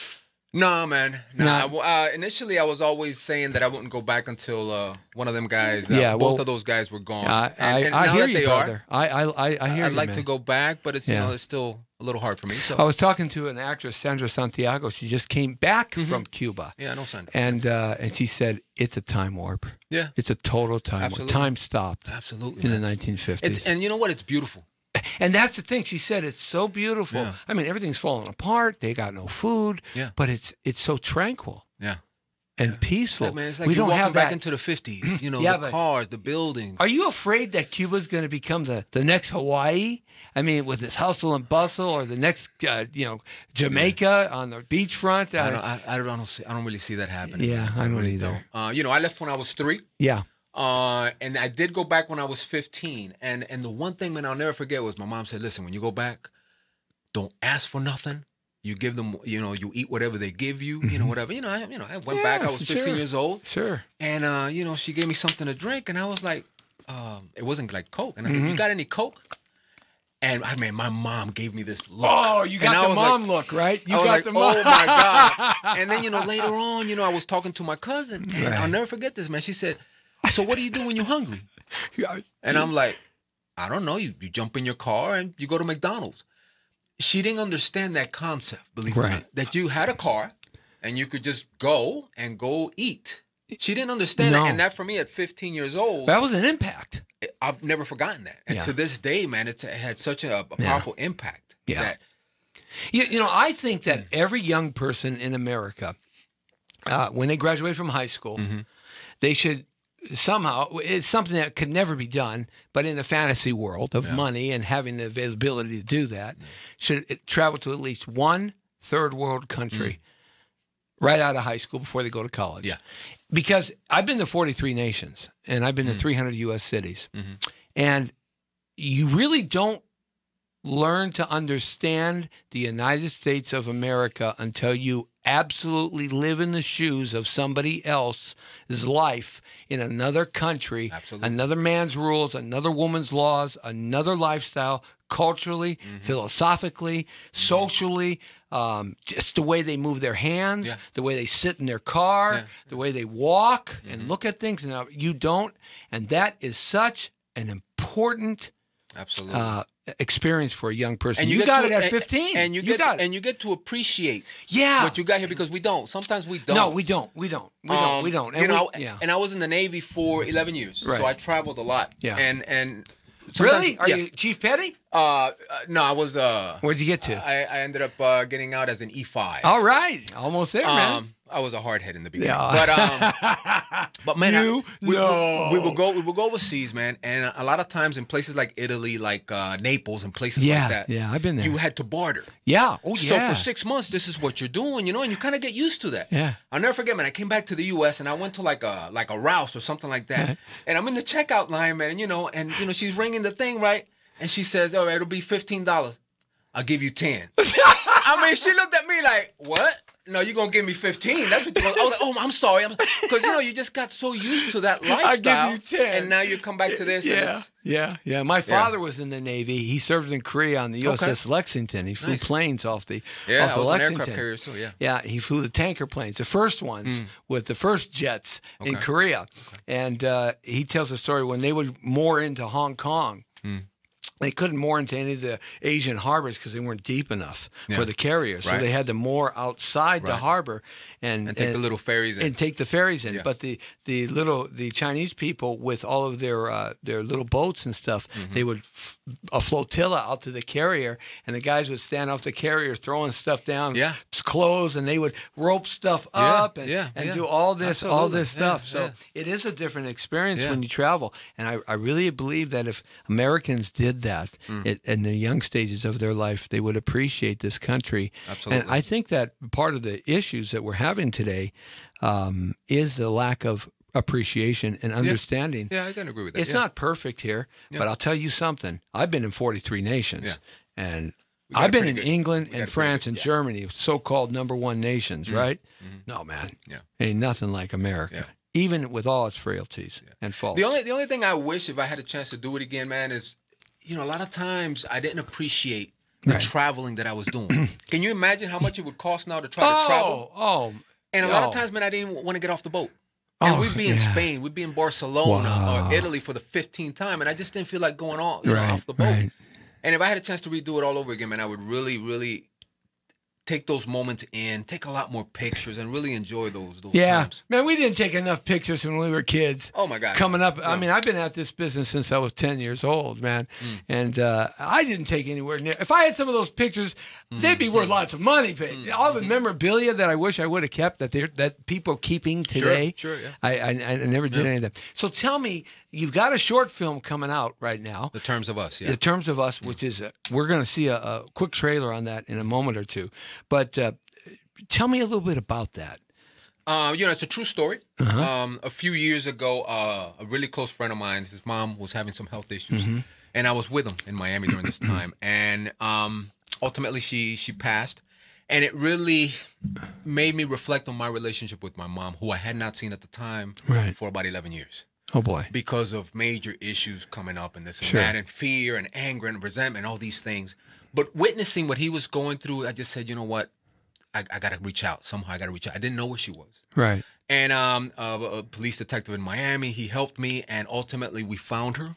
No, man. No. Initially, I was always saying that I wouldn't go back until one of them guys. Both of those guys were gone. I hear you, brother. I hear you. I'd like to go back, but it's it's still a little hard for me. So I was talking to an actress, Sandra Santiago. She just came back from Cuba. Yeah, I know Sandra. And she said it's a time warp. Yeah, it's a total time Absolutely. warp. Time stopped. Absolutely. In the 1950s. And you know what? It's beautiful. And that's the thing. She said it's so beautiful. Yeah. I mean, everything's falling apart. They got no food. Yeah. But it's so tranquil. Yeah. and peaceful. Man, it's like we you're don't walking have back that. into the 50s. You know, the cars, the buildings. Are you afraid that Cuba's going to become the next Hawaii? I mean, with this hustle and bustle, or the next, Jamaica on the beachfront? I don't really see that happening. Yeah, I don't either. I left when I was 3. Yeah. And I did go back when I was 15. And the one thing, man, I'll never forget was my mom said, listen, when you go back, don't ask for nothing. You give them, you eat whatever they give you, whatever. I went back. I was 15 years old. Sure. And, she gave me something to drink. And I was like, it wasn't like Coke. And I said, you got any Coke? And my mom gave me this look. Oh, you got the mom look, right? You got the mom. Oh my God. And then, later on, I was talking to my cousin. And I'll never forget this, man. She said, so what do you do when you're hungry? And I'm like, I don't know. You jump in your car and you go to McDonald's. She didn't understand that concept, believe it or not, that you had a car and you could just go eat. She didn't understand that. And that for me at 15 years old. That was an impact. I've never forgotten that. And to this day, man, it had such a powerful impact. Yeah. I think that every young person in America, when they graduate from high school, they should somehow, it's something that could never be done, but in the fantasy world of money and having the availability to do that, should travel to at least one third world country right out of high school before they go to college. Yeah. Because I've been to 43 nations and I've been to 300 U.S. cities. And you really don't learn to understand the United States of America until you absolutely live in the shoes of somebody else's life in another country, another man's rules, another woman's laws, another lifestyle, culturally, philosophically, socially, just the way they move their hands, the way they sit in their car, the way they walk and look at things. And you don't, and that is such an important experience for a young person. And you got it at 15. And you get to appreciate what you got here, because we don't. Sometimes we don't. No, we don't. And I was in the Navy for 11 years, so I traveled a lot. Yeah. And really? Are you Chief Petty? No, I was. Where'd you get to? I ended up getting out as an E5. All right, almost there, man. I was a hard head in the beginning, but man, we would go overseas, man, and a lot of times in places like Italy, like Naples, and places like that. Yeah, I've been there. You had to barter. Yeah, So for 6 months, this is what you're doing, and you kind of get used to that. Yeah. I'll never forget, man. I came back to the U.S. and I went to like a Rouse or something like that, and I'm in the checkout line, man, and she's ringing the thing, right, and she says, "All right, it'll be $15. I'll give you 10." I mean, she looked at me like, "What? No, you're going to give me 15. That's what you're going to." I was like, "Oh, I'm sorry." Because, you just got so used to that lifestyle. I give you 10. And now you come back to this. Yeah. My father was in the Navy. He served in Korea on the USS Lexington. He flew planes off the I was Lexington. an aircraft carrier too, Yeah, he flew the tanker planes, the first ones with the first jets in Korea. And he tells a story when they would moor into Hong Kong. They couldn't moor into any of the Asian harbors because they weren't deep enough for the carriers. So they had to moor outside the harbor and take the little ferries in. And take the ferries in. Yeah. But the Chinese people, with all of their little boats and stuff, they would a flotilla out to the carrier, and the guys would stand off the carrier throwing stuff down, clothes, and they would rope stuff up and do all this stuff. So it is a different experience when you travel. And I really believe that if Americans did that in the young stages of their life, they would appreciate this country. Absolutely. And I think that part of the issues that we're having today is the lack of appreciation and understanding. Yeah, I can agree with that. It's not perfect here, but I'll tell you something. I've been in 43 nations, and I've been in England and France and Germany, so-called #1 nations, right? No, man. Ain't nothing like America. Even with all its frailties and faults. The only thing I wish, if I had a chance to do it again, man, is a lot of times I didn't appreciate the traveling that I was doing. Can you imagine how much it would cost now to try to travel? And a lot of times, man, I didn't want to get off the boat. And we'd be in Spain, we'd be in Barcelona or Italy for the 15th time, and I just didn't feel like going on off the boat. And if I had a chance to redo it all over again, man, I would really, really take those moments in, take a lot more pictures, and really enjoy those times. Man, we didn't take enough pictures when we were kids. Oh, my God. Coming up, I mean, I've been at this business since I was 10 years old, man. And I didn't take anywhere near. If I had some of those pictures, they'd be worth lots of money. But all the memorabilia that I wish I would have kept that people are keeping today, Sure, yeah. I never did any of that. So tell me, you've got a short film coming out right now. The Terms of Us, yeah. The Terms of Us, which is, we're going to see a quick trailer on that in a moment or two. But tell me a little bit about that. It's a true story. A few years ago, a really close friend of mine, his mom was having some health issues, and I was with him in Miami during this time. And ultimately, she passed, and it really made me reflect on my relationship with my mom, who I had not seen at the time for about 11 years. Oh, boy. Because of major issues coming up and this and that, and fear and anger and resentment, all these things. But witnessing what he was going through, I just said, you know what? I got to reach out. Somehow I got to reach out. I didn't know where she was. Right. And a police detective in Miami, he helped me, and ultimately we found her.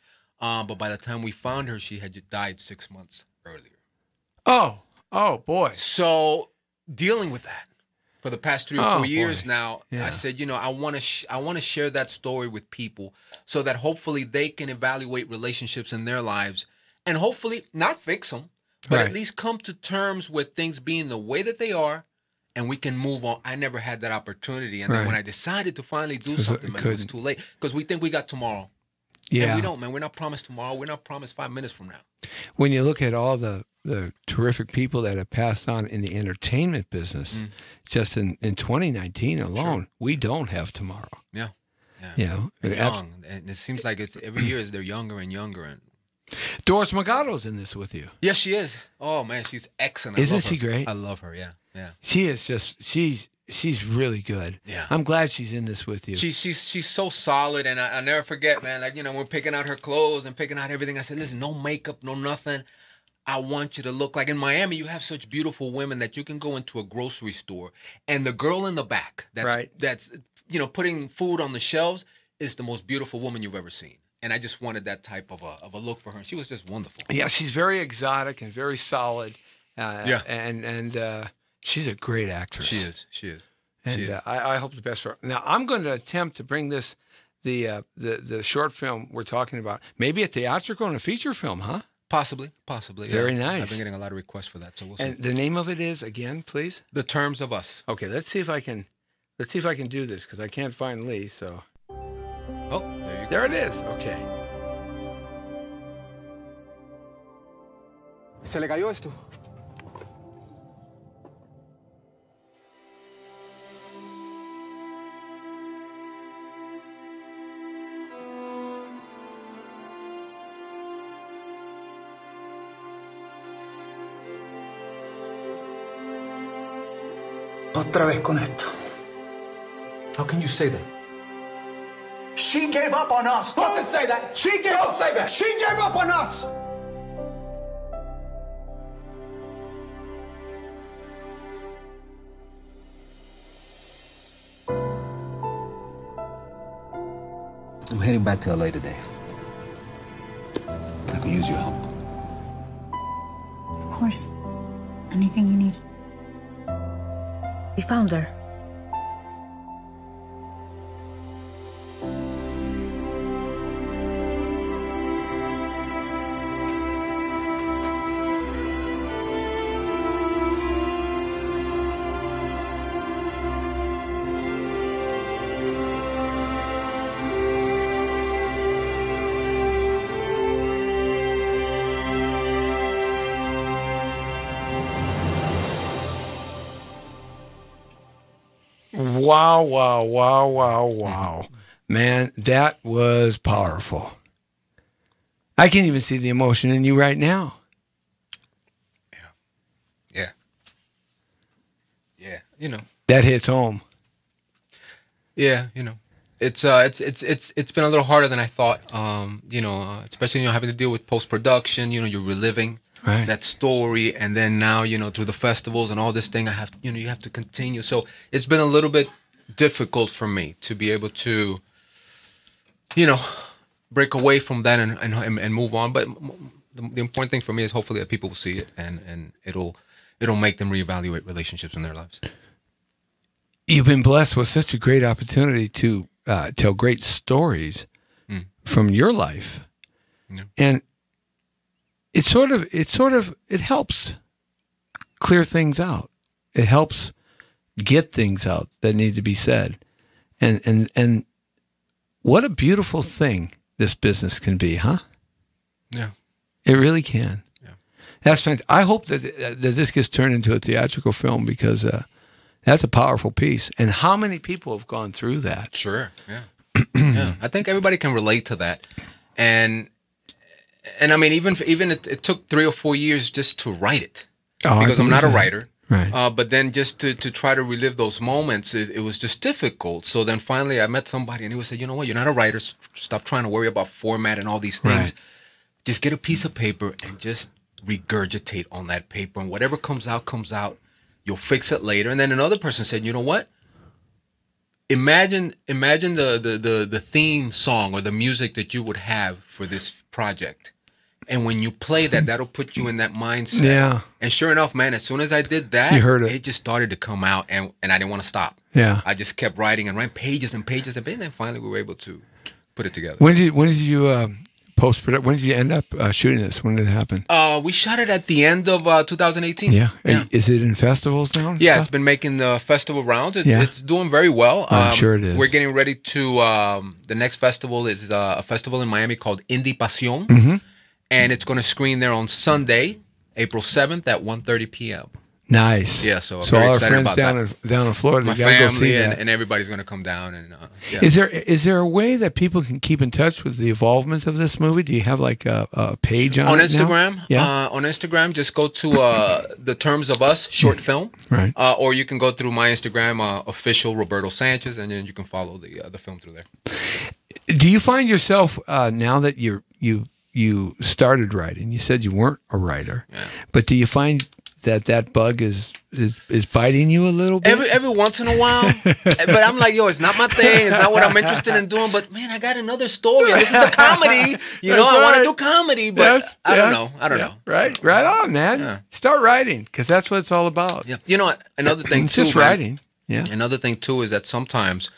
But by the time we found her, she had died 6 months earlier. Oh, boy. So dealing with that for the past 3 or 4 years now, Yeah. I said, I want to share that story with people so that hopefully they can evaluate relationships in their lives and hopefully not fix them, but at least come to terms with things being the way that they are, and we can move on. I never had that opportunity. And then when I decided to finally do something, man, it was too late. Because we think we got tomorrow. Yeah. And we don't, man. We're not promised tomorrow. We're not promised 5 minutes from now. When you look at all the terrific people that have passed on in the entertainment business, just in 2019 alone, we don't have tomorrow. Yeah. You know, They're young. And it seems like it's every year they're younger and younger. And Doris Magato's in this with you. Yes, she is. Oh, man, she's excellent. Isn't she great? I love her, yeah. She is just, she's really good. Yeah. I'm glad she's in this with you. She's so solid, and I never forget, man, like, we're picking out her clothes and picking out everything. I said, listen, no makeup, no nothing. I want you to look like, in Miami, you have such beautiful women that you can go into a grocery store, and the girl in the back that's putting food on the shelves is the most beautiful woman you've ever seen. And I just wanted that type of a look for her. And she was just wonderful. Yeah, she's very exotic and very solid. And she's a great actress. She is. And I hope the best for her. Now, I'm going to attempt to bring the short film we're talking about, maybe a theatrical and a feature film, huh? Possibly. Very nice. I've been getting a lot of requests for that, so we'll see. And the name of it is, again, please? The Terms of Us. Okay, let's see if I can do this, because I can't find Lee, so. Oh, there you go. There it is. Okay. Se le cayó esto. Otra vez con esto. How can you say that? She gave up on us. Don't say that. She gave up. Say that. She gave up on us. I'm heading back to LA today. I could use your help. Of course. Anything you need. We found her. Wow. Man, that was powerful. I can even see the emotion in you right now. Yeah. That hits home. Yeah, it's been a little harder than I thought. Especially having to deal with post-production. You're reliving that story, and then now through the festivals and all this thing, you have to continue. So it's been a little bit difficult for me to be able to break away from that and move on. But the important thing for me is hopefully that people will see it and it'll it'll make them reevaluate relationships in their lives. You've been blessed with such a great opportunity to tell great stories from your life, and it helps clear things out. It helps get things out that need to be said, and what a beautiful thing this business can be, huh? Yeah, it really can. Yeah, that's fantastic. I hope that this gets turned into a theatrical film because that's a powerful piece. And how many people have gone through that? Sure. Yeah. Yeah. I think everybody can relate to that, and I mean, even it took 3 or 4 years just to write it because I'm not a writer. Right. But then just to try to relive those moments, it was just difficult. So then finally I met somebody and he would say, you know what, you're not a writer. Stop trying to worry about format and all these things. Right. Just get a piece of paper and just regurgitate on that paper. And whatever comes out, comes out. You'll fix it later. And then another person said, you know what? Imagine the theme song or the music that you would have for this project. And when you play that, that'll put you in that mindset. Yeah. And sure enough, man, as soon as I did that, you heard it. It just started to come out, and I didn't want to stop. Yeah. I just kept writing and writing pages and pages, and then finally we were able to put it together. When did you post-production? When did you end up shooting this? When did it happen? We shot it at the end of 2018. Yeah. Is it in festivals now? Yeah, it's been making the festival rounds. It's doing very well. I'm sure it is. We're getting ready to, the next festival is a festival in Miami called Indie Pasión. Mm-hmm. And it's going to screen there on Sunday, April 7th at 1:30 p.m. Nice. Yeah, so I'm all very our excited friends about down in Florida, my they gotta go see family that. and everybody's going to come down. And yeah. Is there a way that people can keep in touch with the evolvement of this movie? Do you have like a page on it Instagram? now? Yeah. On Instagram, just go to the Terms of Us short film, right? Or you can go through my Instagram, official Roberto Sanchez, and then you can follow the film through there. Do you find yourself now that you started writing? You said you weren't a writer, but do you find that bug is biting you a little bit? Every once in a while, but I'm like, yo, it's not my thing. It's not what I'm interested in doing. But man, I got another story. And this is a comedy. You know, I want to do comedy, but I don't know. I don't know. Right on, man. Yeah. Start writing because that's what it's all about. Yeah. You know, another thing it's too. just man, writing. Yeah. Another thing too is that sometimes,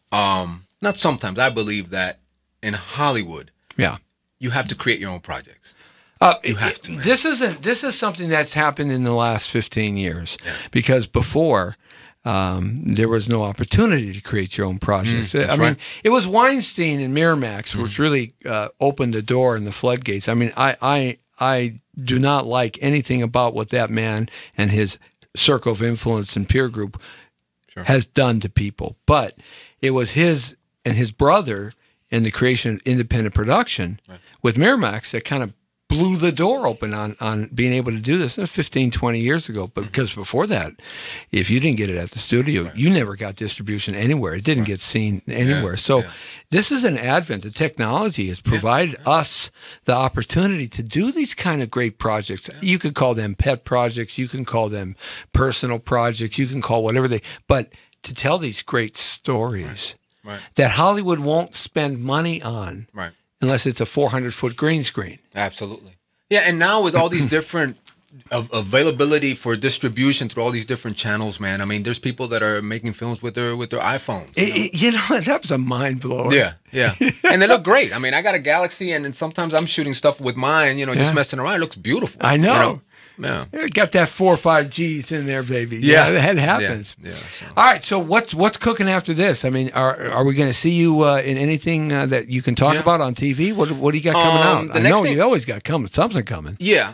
not sometimes, I believe that in Hollywood, you have to create your own projects. You have to. Man. This is something that's happened in the last 15 years because before there was no opportunity to create your own projects. I mean, it was Weinstein and Miramax which really opened the door and the floodgates. I mean, I do not like anything about what that man and his circle of influence and peer group has done to people, but it was his and his brother in the creation of independent production with Miramax that kind of blew the door open on being able to do this 15, 20 years ago. But because before that, if you didn't get it at the studio, you never got distribution anywhere. It didn't get seen anywhere. So this is an advent. The technology has provided us the opportunity to do these kind of great projects. You could call them pet projects. You can call them personal projects. You can call whatever but to tell these great stories that Hollywood won't spend money on. Unless it's a 400-foot green screen. Absolutely. Yeah, and now with all these different availability for distribution through all these different channels, man. I mean, there's people that are making films with their iPhones. You know, that was a mind blower. Yeah. And they look great. I mean, I got a Galaxy, and sometimes I'm shooting stuff with mine, just messing around. It looks beautiful. I know. You know? Yeah. It got that 4 or 5 Gs in there, baby. Yeah, that happens. Yeah. All right, so what's cooking after this? I mean, are we going to see you in anything that you can talk about on TV? What do you got coming out? I know you always got something coming. Yeah.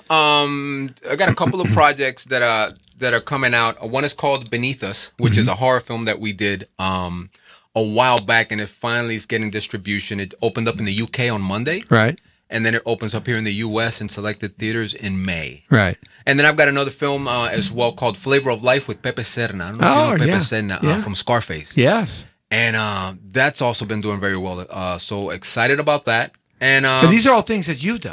I got a couple of projects that are coming out. One is called Beneath Us, which is a horror film that we did a while back, and it finally is getting distribution. It opened up in the UK on Monday. Right. And then it opens up here in the U.S. in selected theaters in May. Right. And then I've got another film as well called Flavor of Life with Pepe Serna. I don't know if you know Pepe Serna from Scarface. Yes. And that's also been doing very well. So excited about that. And but these are all things that you've done.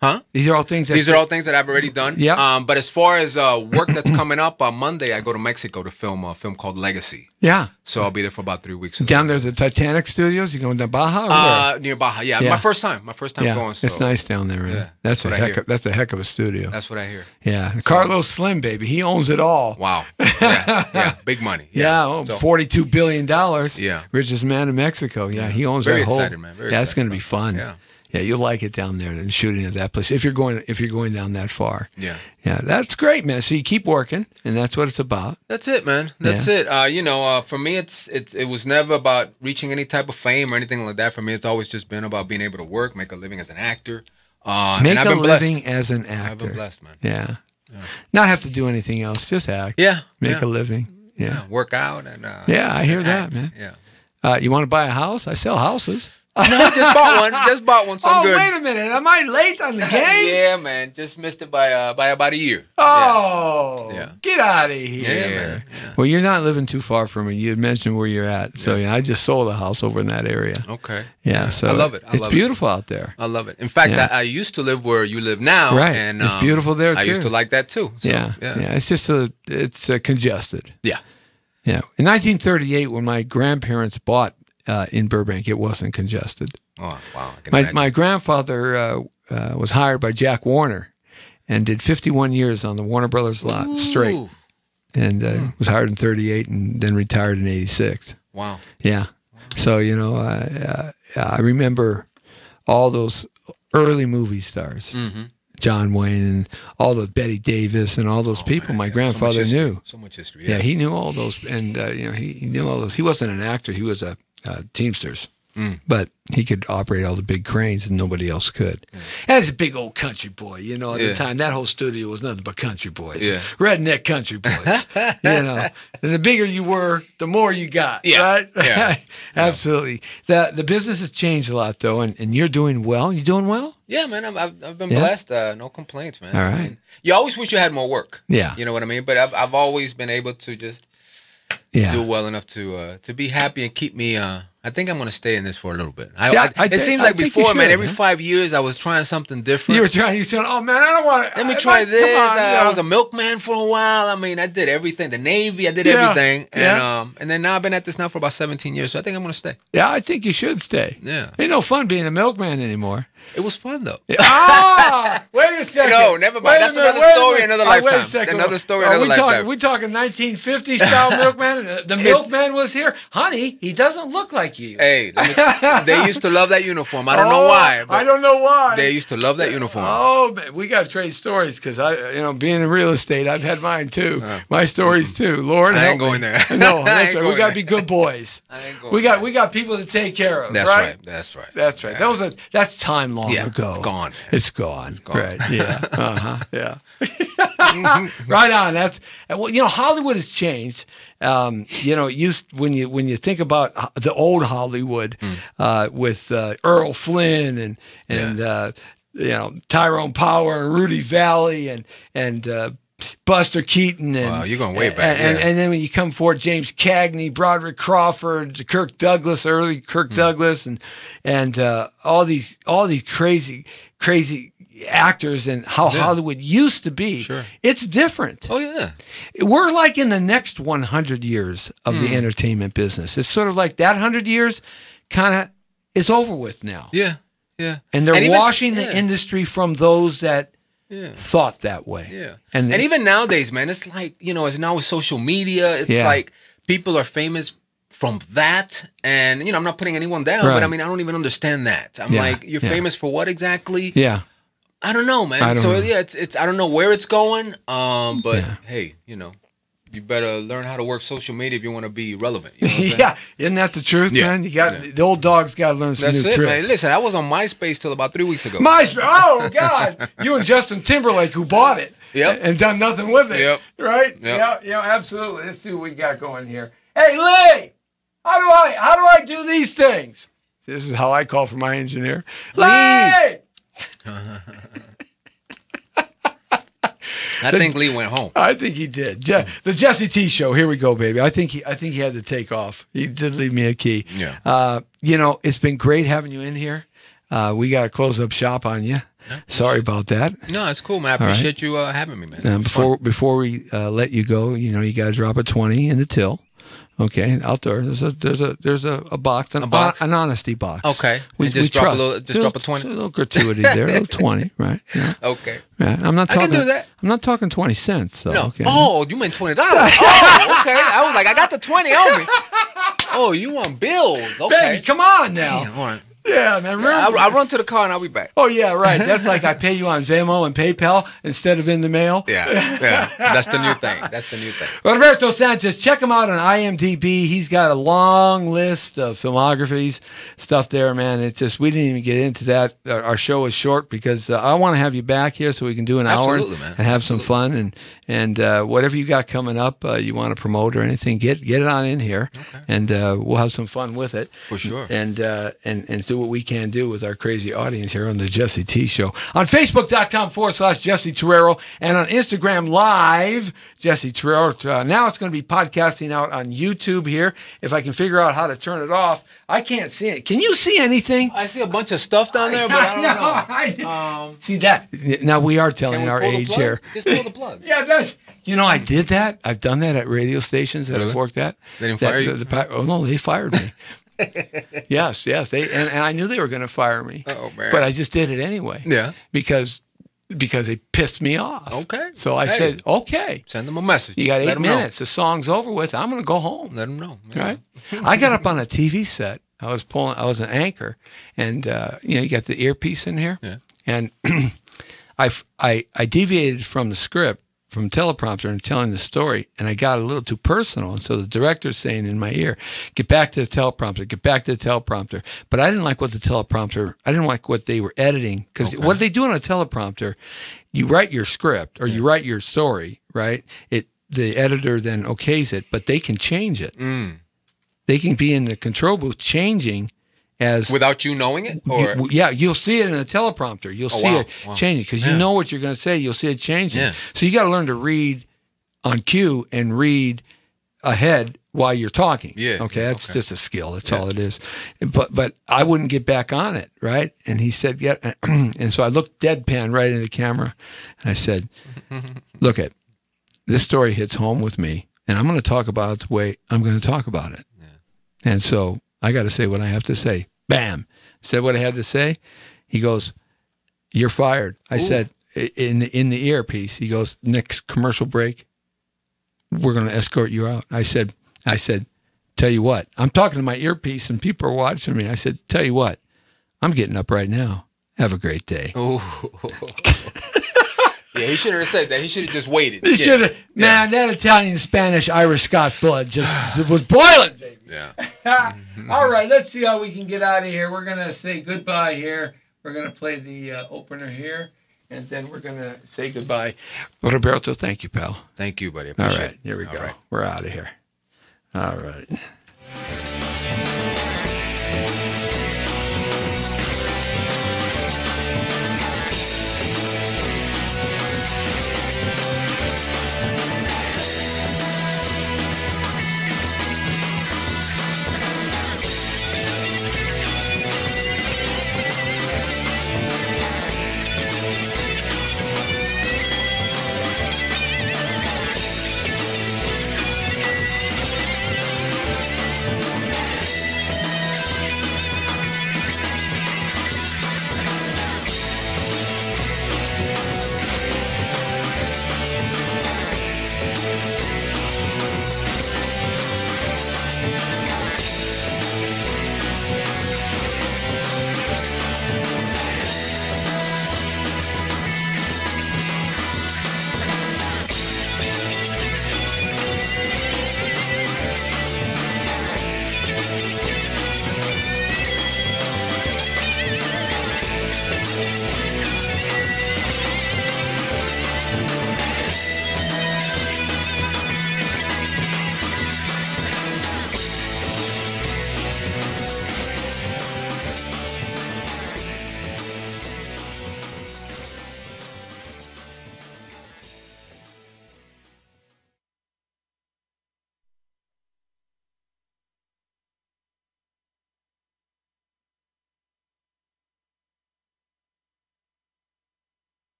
Huh? These are all things that I've already done. Yeah. But as far as work that's coming up, on Monday I go to Mexico to film a film called Legacy. Yeah. So I'll be there for about 3 weeks. Down there at the Titanic Studios? You going to Baja? Or where? Near Baja, yeah. My first time going. So. It's nice down there, man. Yeah, that's a heck of a studio. That's what I hear. Yeah. So, Carlos Slim, baby. He owns it all. Wow. Yeah. Big money. Yeah. So, $42 billion. Yeah. Richest man in Mexico. Yeah. He owns Very that whole. excited, man. Very excited. That's going to be fun. Yeah. Yeah, you'll like it down there and shooting at that place if you're going down that far. Yeah, that's great, man. So you keep working, and that's what it's about. That's it, man. That's it. For me, it was never about reaching any type of fame or anything like that. For me, it's always just been about being able to work, make a living as an actor. Make a living as an actor. I've been blessed, man. Yeah, not have to do anything else, just act. Yeah, make a living. Yeah, work out and. I hear that, act. man. Yeah. You want to buy a house? I sell houses. No, just bought one. So I'm good. Wait a minute. Am I late on the game? Yeah, man. Just missed it by about a year. Oh, yeah. Get out of here. Yeah, man. Yeah. Well, you're not living too far from me. You had mentioned where you're at. So I just sold a house over in that area. Okay. Yeah, so I love it. It's beautiful out there. I love it. In fact, I used to live where you live now. Right. And, it's beautiful there, too. I used to like that, too. So, yeah. It's just it's congested. Yeah. Yeah. In 1938, when my grandparents bought in Burbank, it wasn't congested. Oh, wow. My grandfather was hired by Jack Warner and did 51 years on the Warner Brothers lot straight. And was hired in 38 and then retired in 86. Wow. Yeah. So, I remember all those early movie stars. Mm-hmm. John Wayne and all the Betty Davis and all those people. My grandfather knew. So much history. Yeah, he knew all those. And, he knew all those. He wasn't an actor. He was a Teamsters. But he could operate all the big cranes and nobody else could. And he's a big old country boy, at the time. That whole studio was nothing but country boys. Yeah. Redneck country boys. And the bigger you were, the more you got. Yeah. Right? Yeah. Absolutely. The business has changed a lot, though, and you're doing well. You doing well? Yeah, man. I've been blessed. No complaints, man. All right. You always wish you had more work. Yeah. You know what I mean? But I've always been able to just do well enough to be happy and keep me. I think I'm going to stay in this for a little bit. It seems like before, man, every 5 years I was trying something different. You said, oh, man, I don't want to. Let me try this. I was a milkman for a while. I mean, I did everything. The Navy, I did everything. And then now I've been at this now for about 17 years, so I think I'm going to stay. Yeah, I think you should stay. Yeah. Ain't no fun being a milkman anymore. It was fun, though. Wait a second. No, never mind. That's another story, another lifetime. Wait a second. Another story, another lifetime. We talking 1950s style milkman? The milkman was here? Honey, he doesn't look like you. Hey, they used to love that uniform. I don't know why. I don't know why. They used to love that uniform. Oh, man, we got to trade stories because being in real estate, I've had mine too. My stories too. Lord, I ain't going there. No, that's right. We got to be good boys. We got people to take care of. That's right. That's right. That's right. That's time long ago. It's gone. It's gone. Right. Yeah. Yeah. Right on. That's Hollywood has changed. When you think about the old Hollywood with Earl Flynn and Tyrone Power and Rudy Valley and Buster Keaton and wow, you're going way back. And then when you come forward, James Cagney, Broderick Crawford, Kirk Douglas, early Kirk Douglas, and all these crazy actors and how Hollywood used to be. Sure. It's different. Oh yeah. We're like in the next 100 years of the entertainment business. It's sort of like that 100 years it's over with now. Yeah. Yeah. And they're washing the industry from those that thought that way. Yeah. And even nowadays, man, it's like, it's now with social media, it's like people are famous from that. And, I'm not putting anyone down, but I mean, I don't even understand that. I'm like, you're famous for what exactly? Yeah. I don't know, man. It's I don't know where it's going. But hey, you better learn how to work social media if you want to be relevant. You know what I'm saying? Isn't that the truth, man? You got the old dog's got to learn some new tricks. Man. Listen, I was on MySpace till about 3 weeks ago. MySpace? Oh God! You and Justin Timberlake, who bought it, and done nothing with it, right? Yep. Yeah, absolutely. Let's see what we got going here. Hey, Lee, how do I do these things? This is how I call for my engineer, Lee. I think Lee went home. I think he did. The Jesse T Show. Here we go, baby. I think he had to take off. He did leave me a key. Yeah. It's been great having you in here. We got to close up shop on you. Sorry about that. No, it's cool, man. I appreciate you having me, man. And before we let you go, you got to drop a 20 in the till. Okay, out there. There's a box, an honesty box. Okay, we drop a 20. A little gratuity there, a little 20, right? Yeah. Okay. Yeah, I'm not talking. I can do that. I'm not talking 20 cents, though. No. Okay. Oh, you meant $20. Oh, okay. I was like, I got the 20 on me. Oh, you want bills? Okay. Baby, come on now. Damn, all right. Yeah, man. I'll run to the car and I'll be back. Oh, yeah, right. That's like I pay you on Venmo and PayPal instead of in the mail. Yeah. That's the new thing. Roberto Sanchez, check him out on IMDb. He's got a long list of filmographies, stuff there, man. It's just, we didn't even get into that. Our show is short because I want to have you back here so we can do an hour and have some fun. And whatever you got coming up, you want to promote or anything, get it on in here. Okay. And we'll have some fun with it. For sure. And do what we can do with our crazy audience here on the Jesse T Show. On Facebook.com/Jesse Torero and on Instagram Live, Jesse Torero. Now it's going to be podcasting out on YouTube here. If I can figure out how to turn it off. I can't see it. Can you see anything? I see a bunch of stuff down there, but I don't know. See that? Now we are telling our age here. Just pull the plug. Yeah, that's. I did that. I've done that at radio stations that I've worked at. They didn't fire you? Oh, no, they fired me. Yes. And I knew they were going to fire me. Oh, man. But I just did it anyway. Yeah. Because they pissed me off. Okay. So I said, okay. Send them a message. You got 8 minutes. The song's over with. I'm going to go home. Let them know. Right? I got up on a TV set. I was an anchor. And, you got the earpiece in here. Yeah. And I deviated from the script, from teleprompter and telling the story, and I got a little too personal. And so the director's saying in my ear, get back to the teleprompter, get back to the teleprompter. But I didn't like what I didn't like what they were editing. Because what they do on a teleprompter, you write your script or you write your story, right? The editor then okays it, but they can change it. They can be in the control booth changing without you knowing it? Or? You'll see it in a teleprompter. You'll see it changing because you know what you're going to say. You'll see it changing. Yeah. So you got to learn to read on cue and read ahead while you're talking. Yeah. Okay, that's just a skill. That's all it is. But I wouldn't get back on it, right? And he said, "Yeah." And so I looked deadpan right into the camera, and I said, "Look, this story hits home with me, and I'm going to talk about it the way I'm going to talk about it." Yeah. And so I got to say what I have to say. Bam. Said what I had to say. He goes, "You're fired." I said, in the earpiece, he goes, "Next commercial break, we're going to escort you out." I said, "Tell you what," I'm talking to my earpiece and people are watching me. I said, "Tell you what, I'm getting up right now. Have a great day." Yeah, he shouldn't have said that. He should have just waited. He should have. Man, that Italian, Spanish, Irish, Scotch blood just was boiling, baby. Yeah. All right, let's see how we can get out of here. We're going to say goodbye here. We're going to play the opener here, and then we're going to say goodbye. Roberto, thank you, pal. Thank you, buddy. All right, here we go. Right. We're out of here. All right.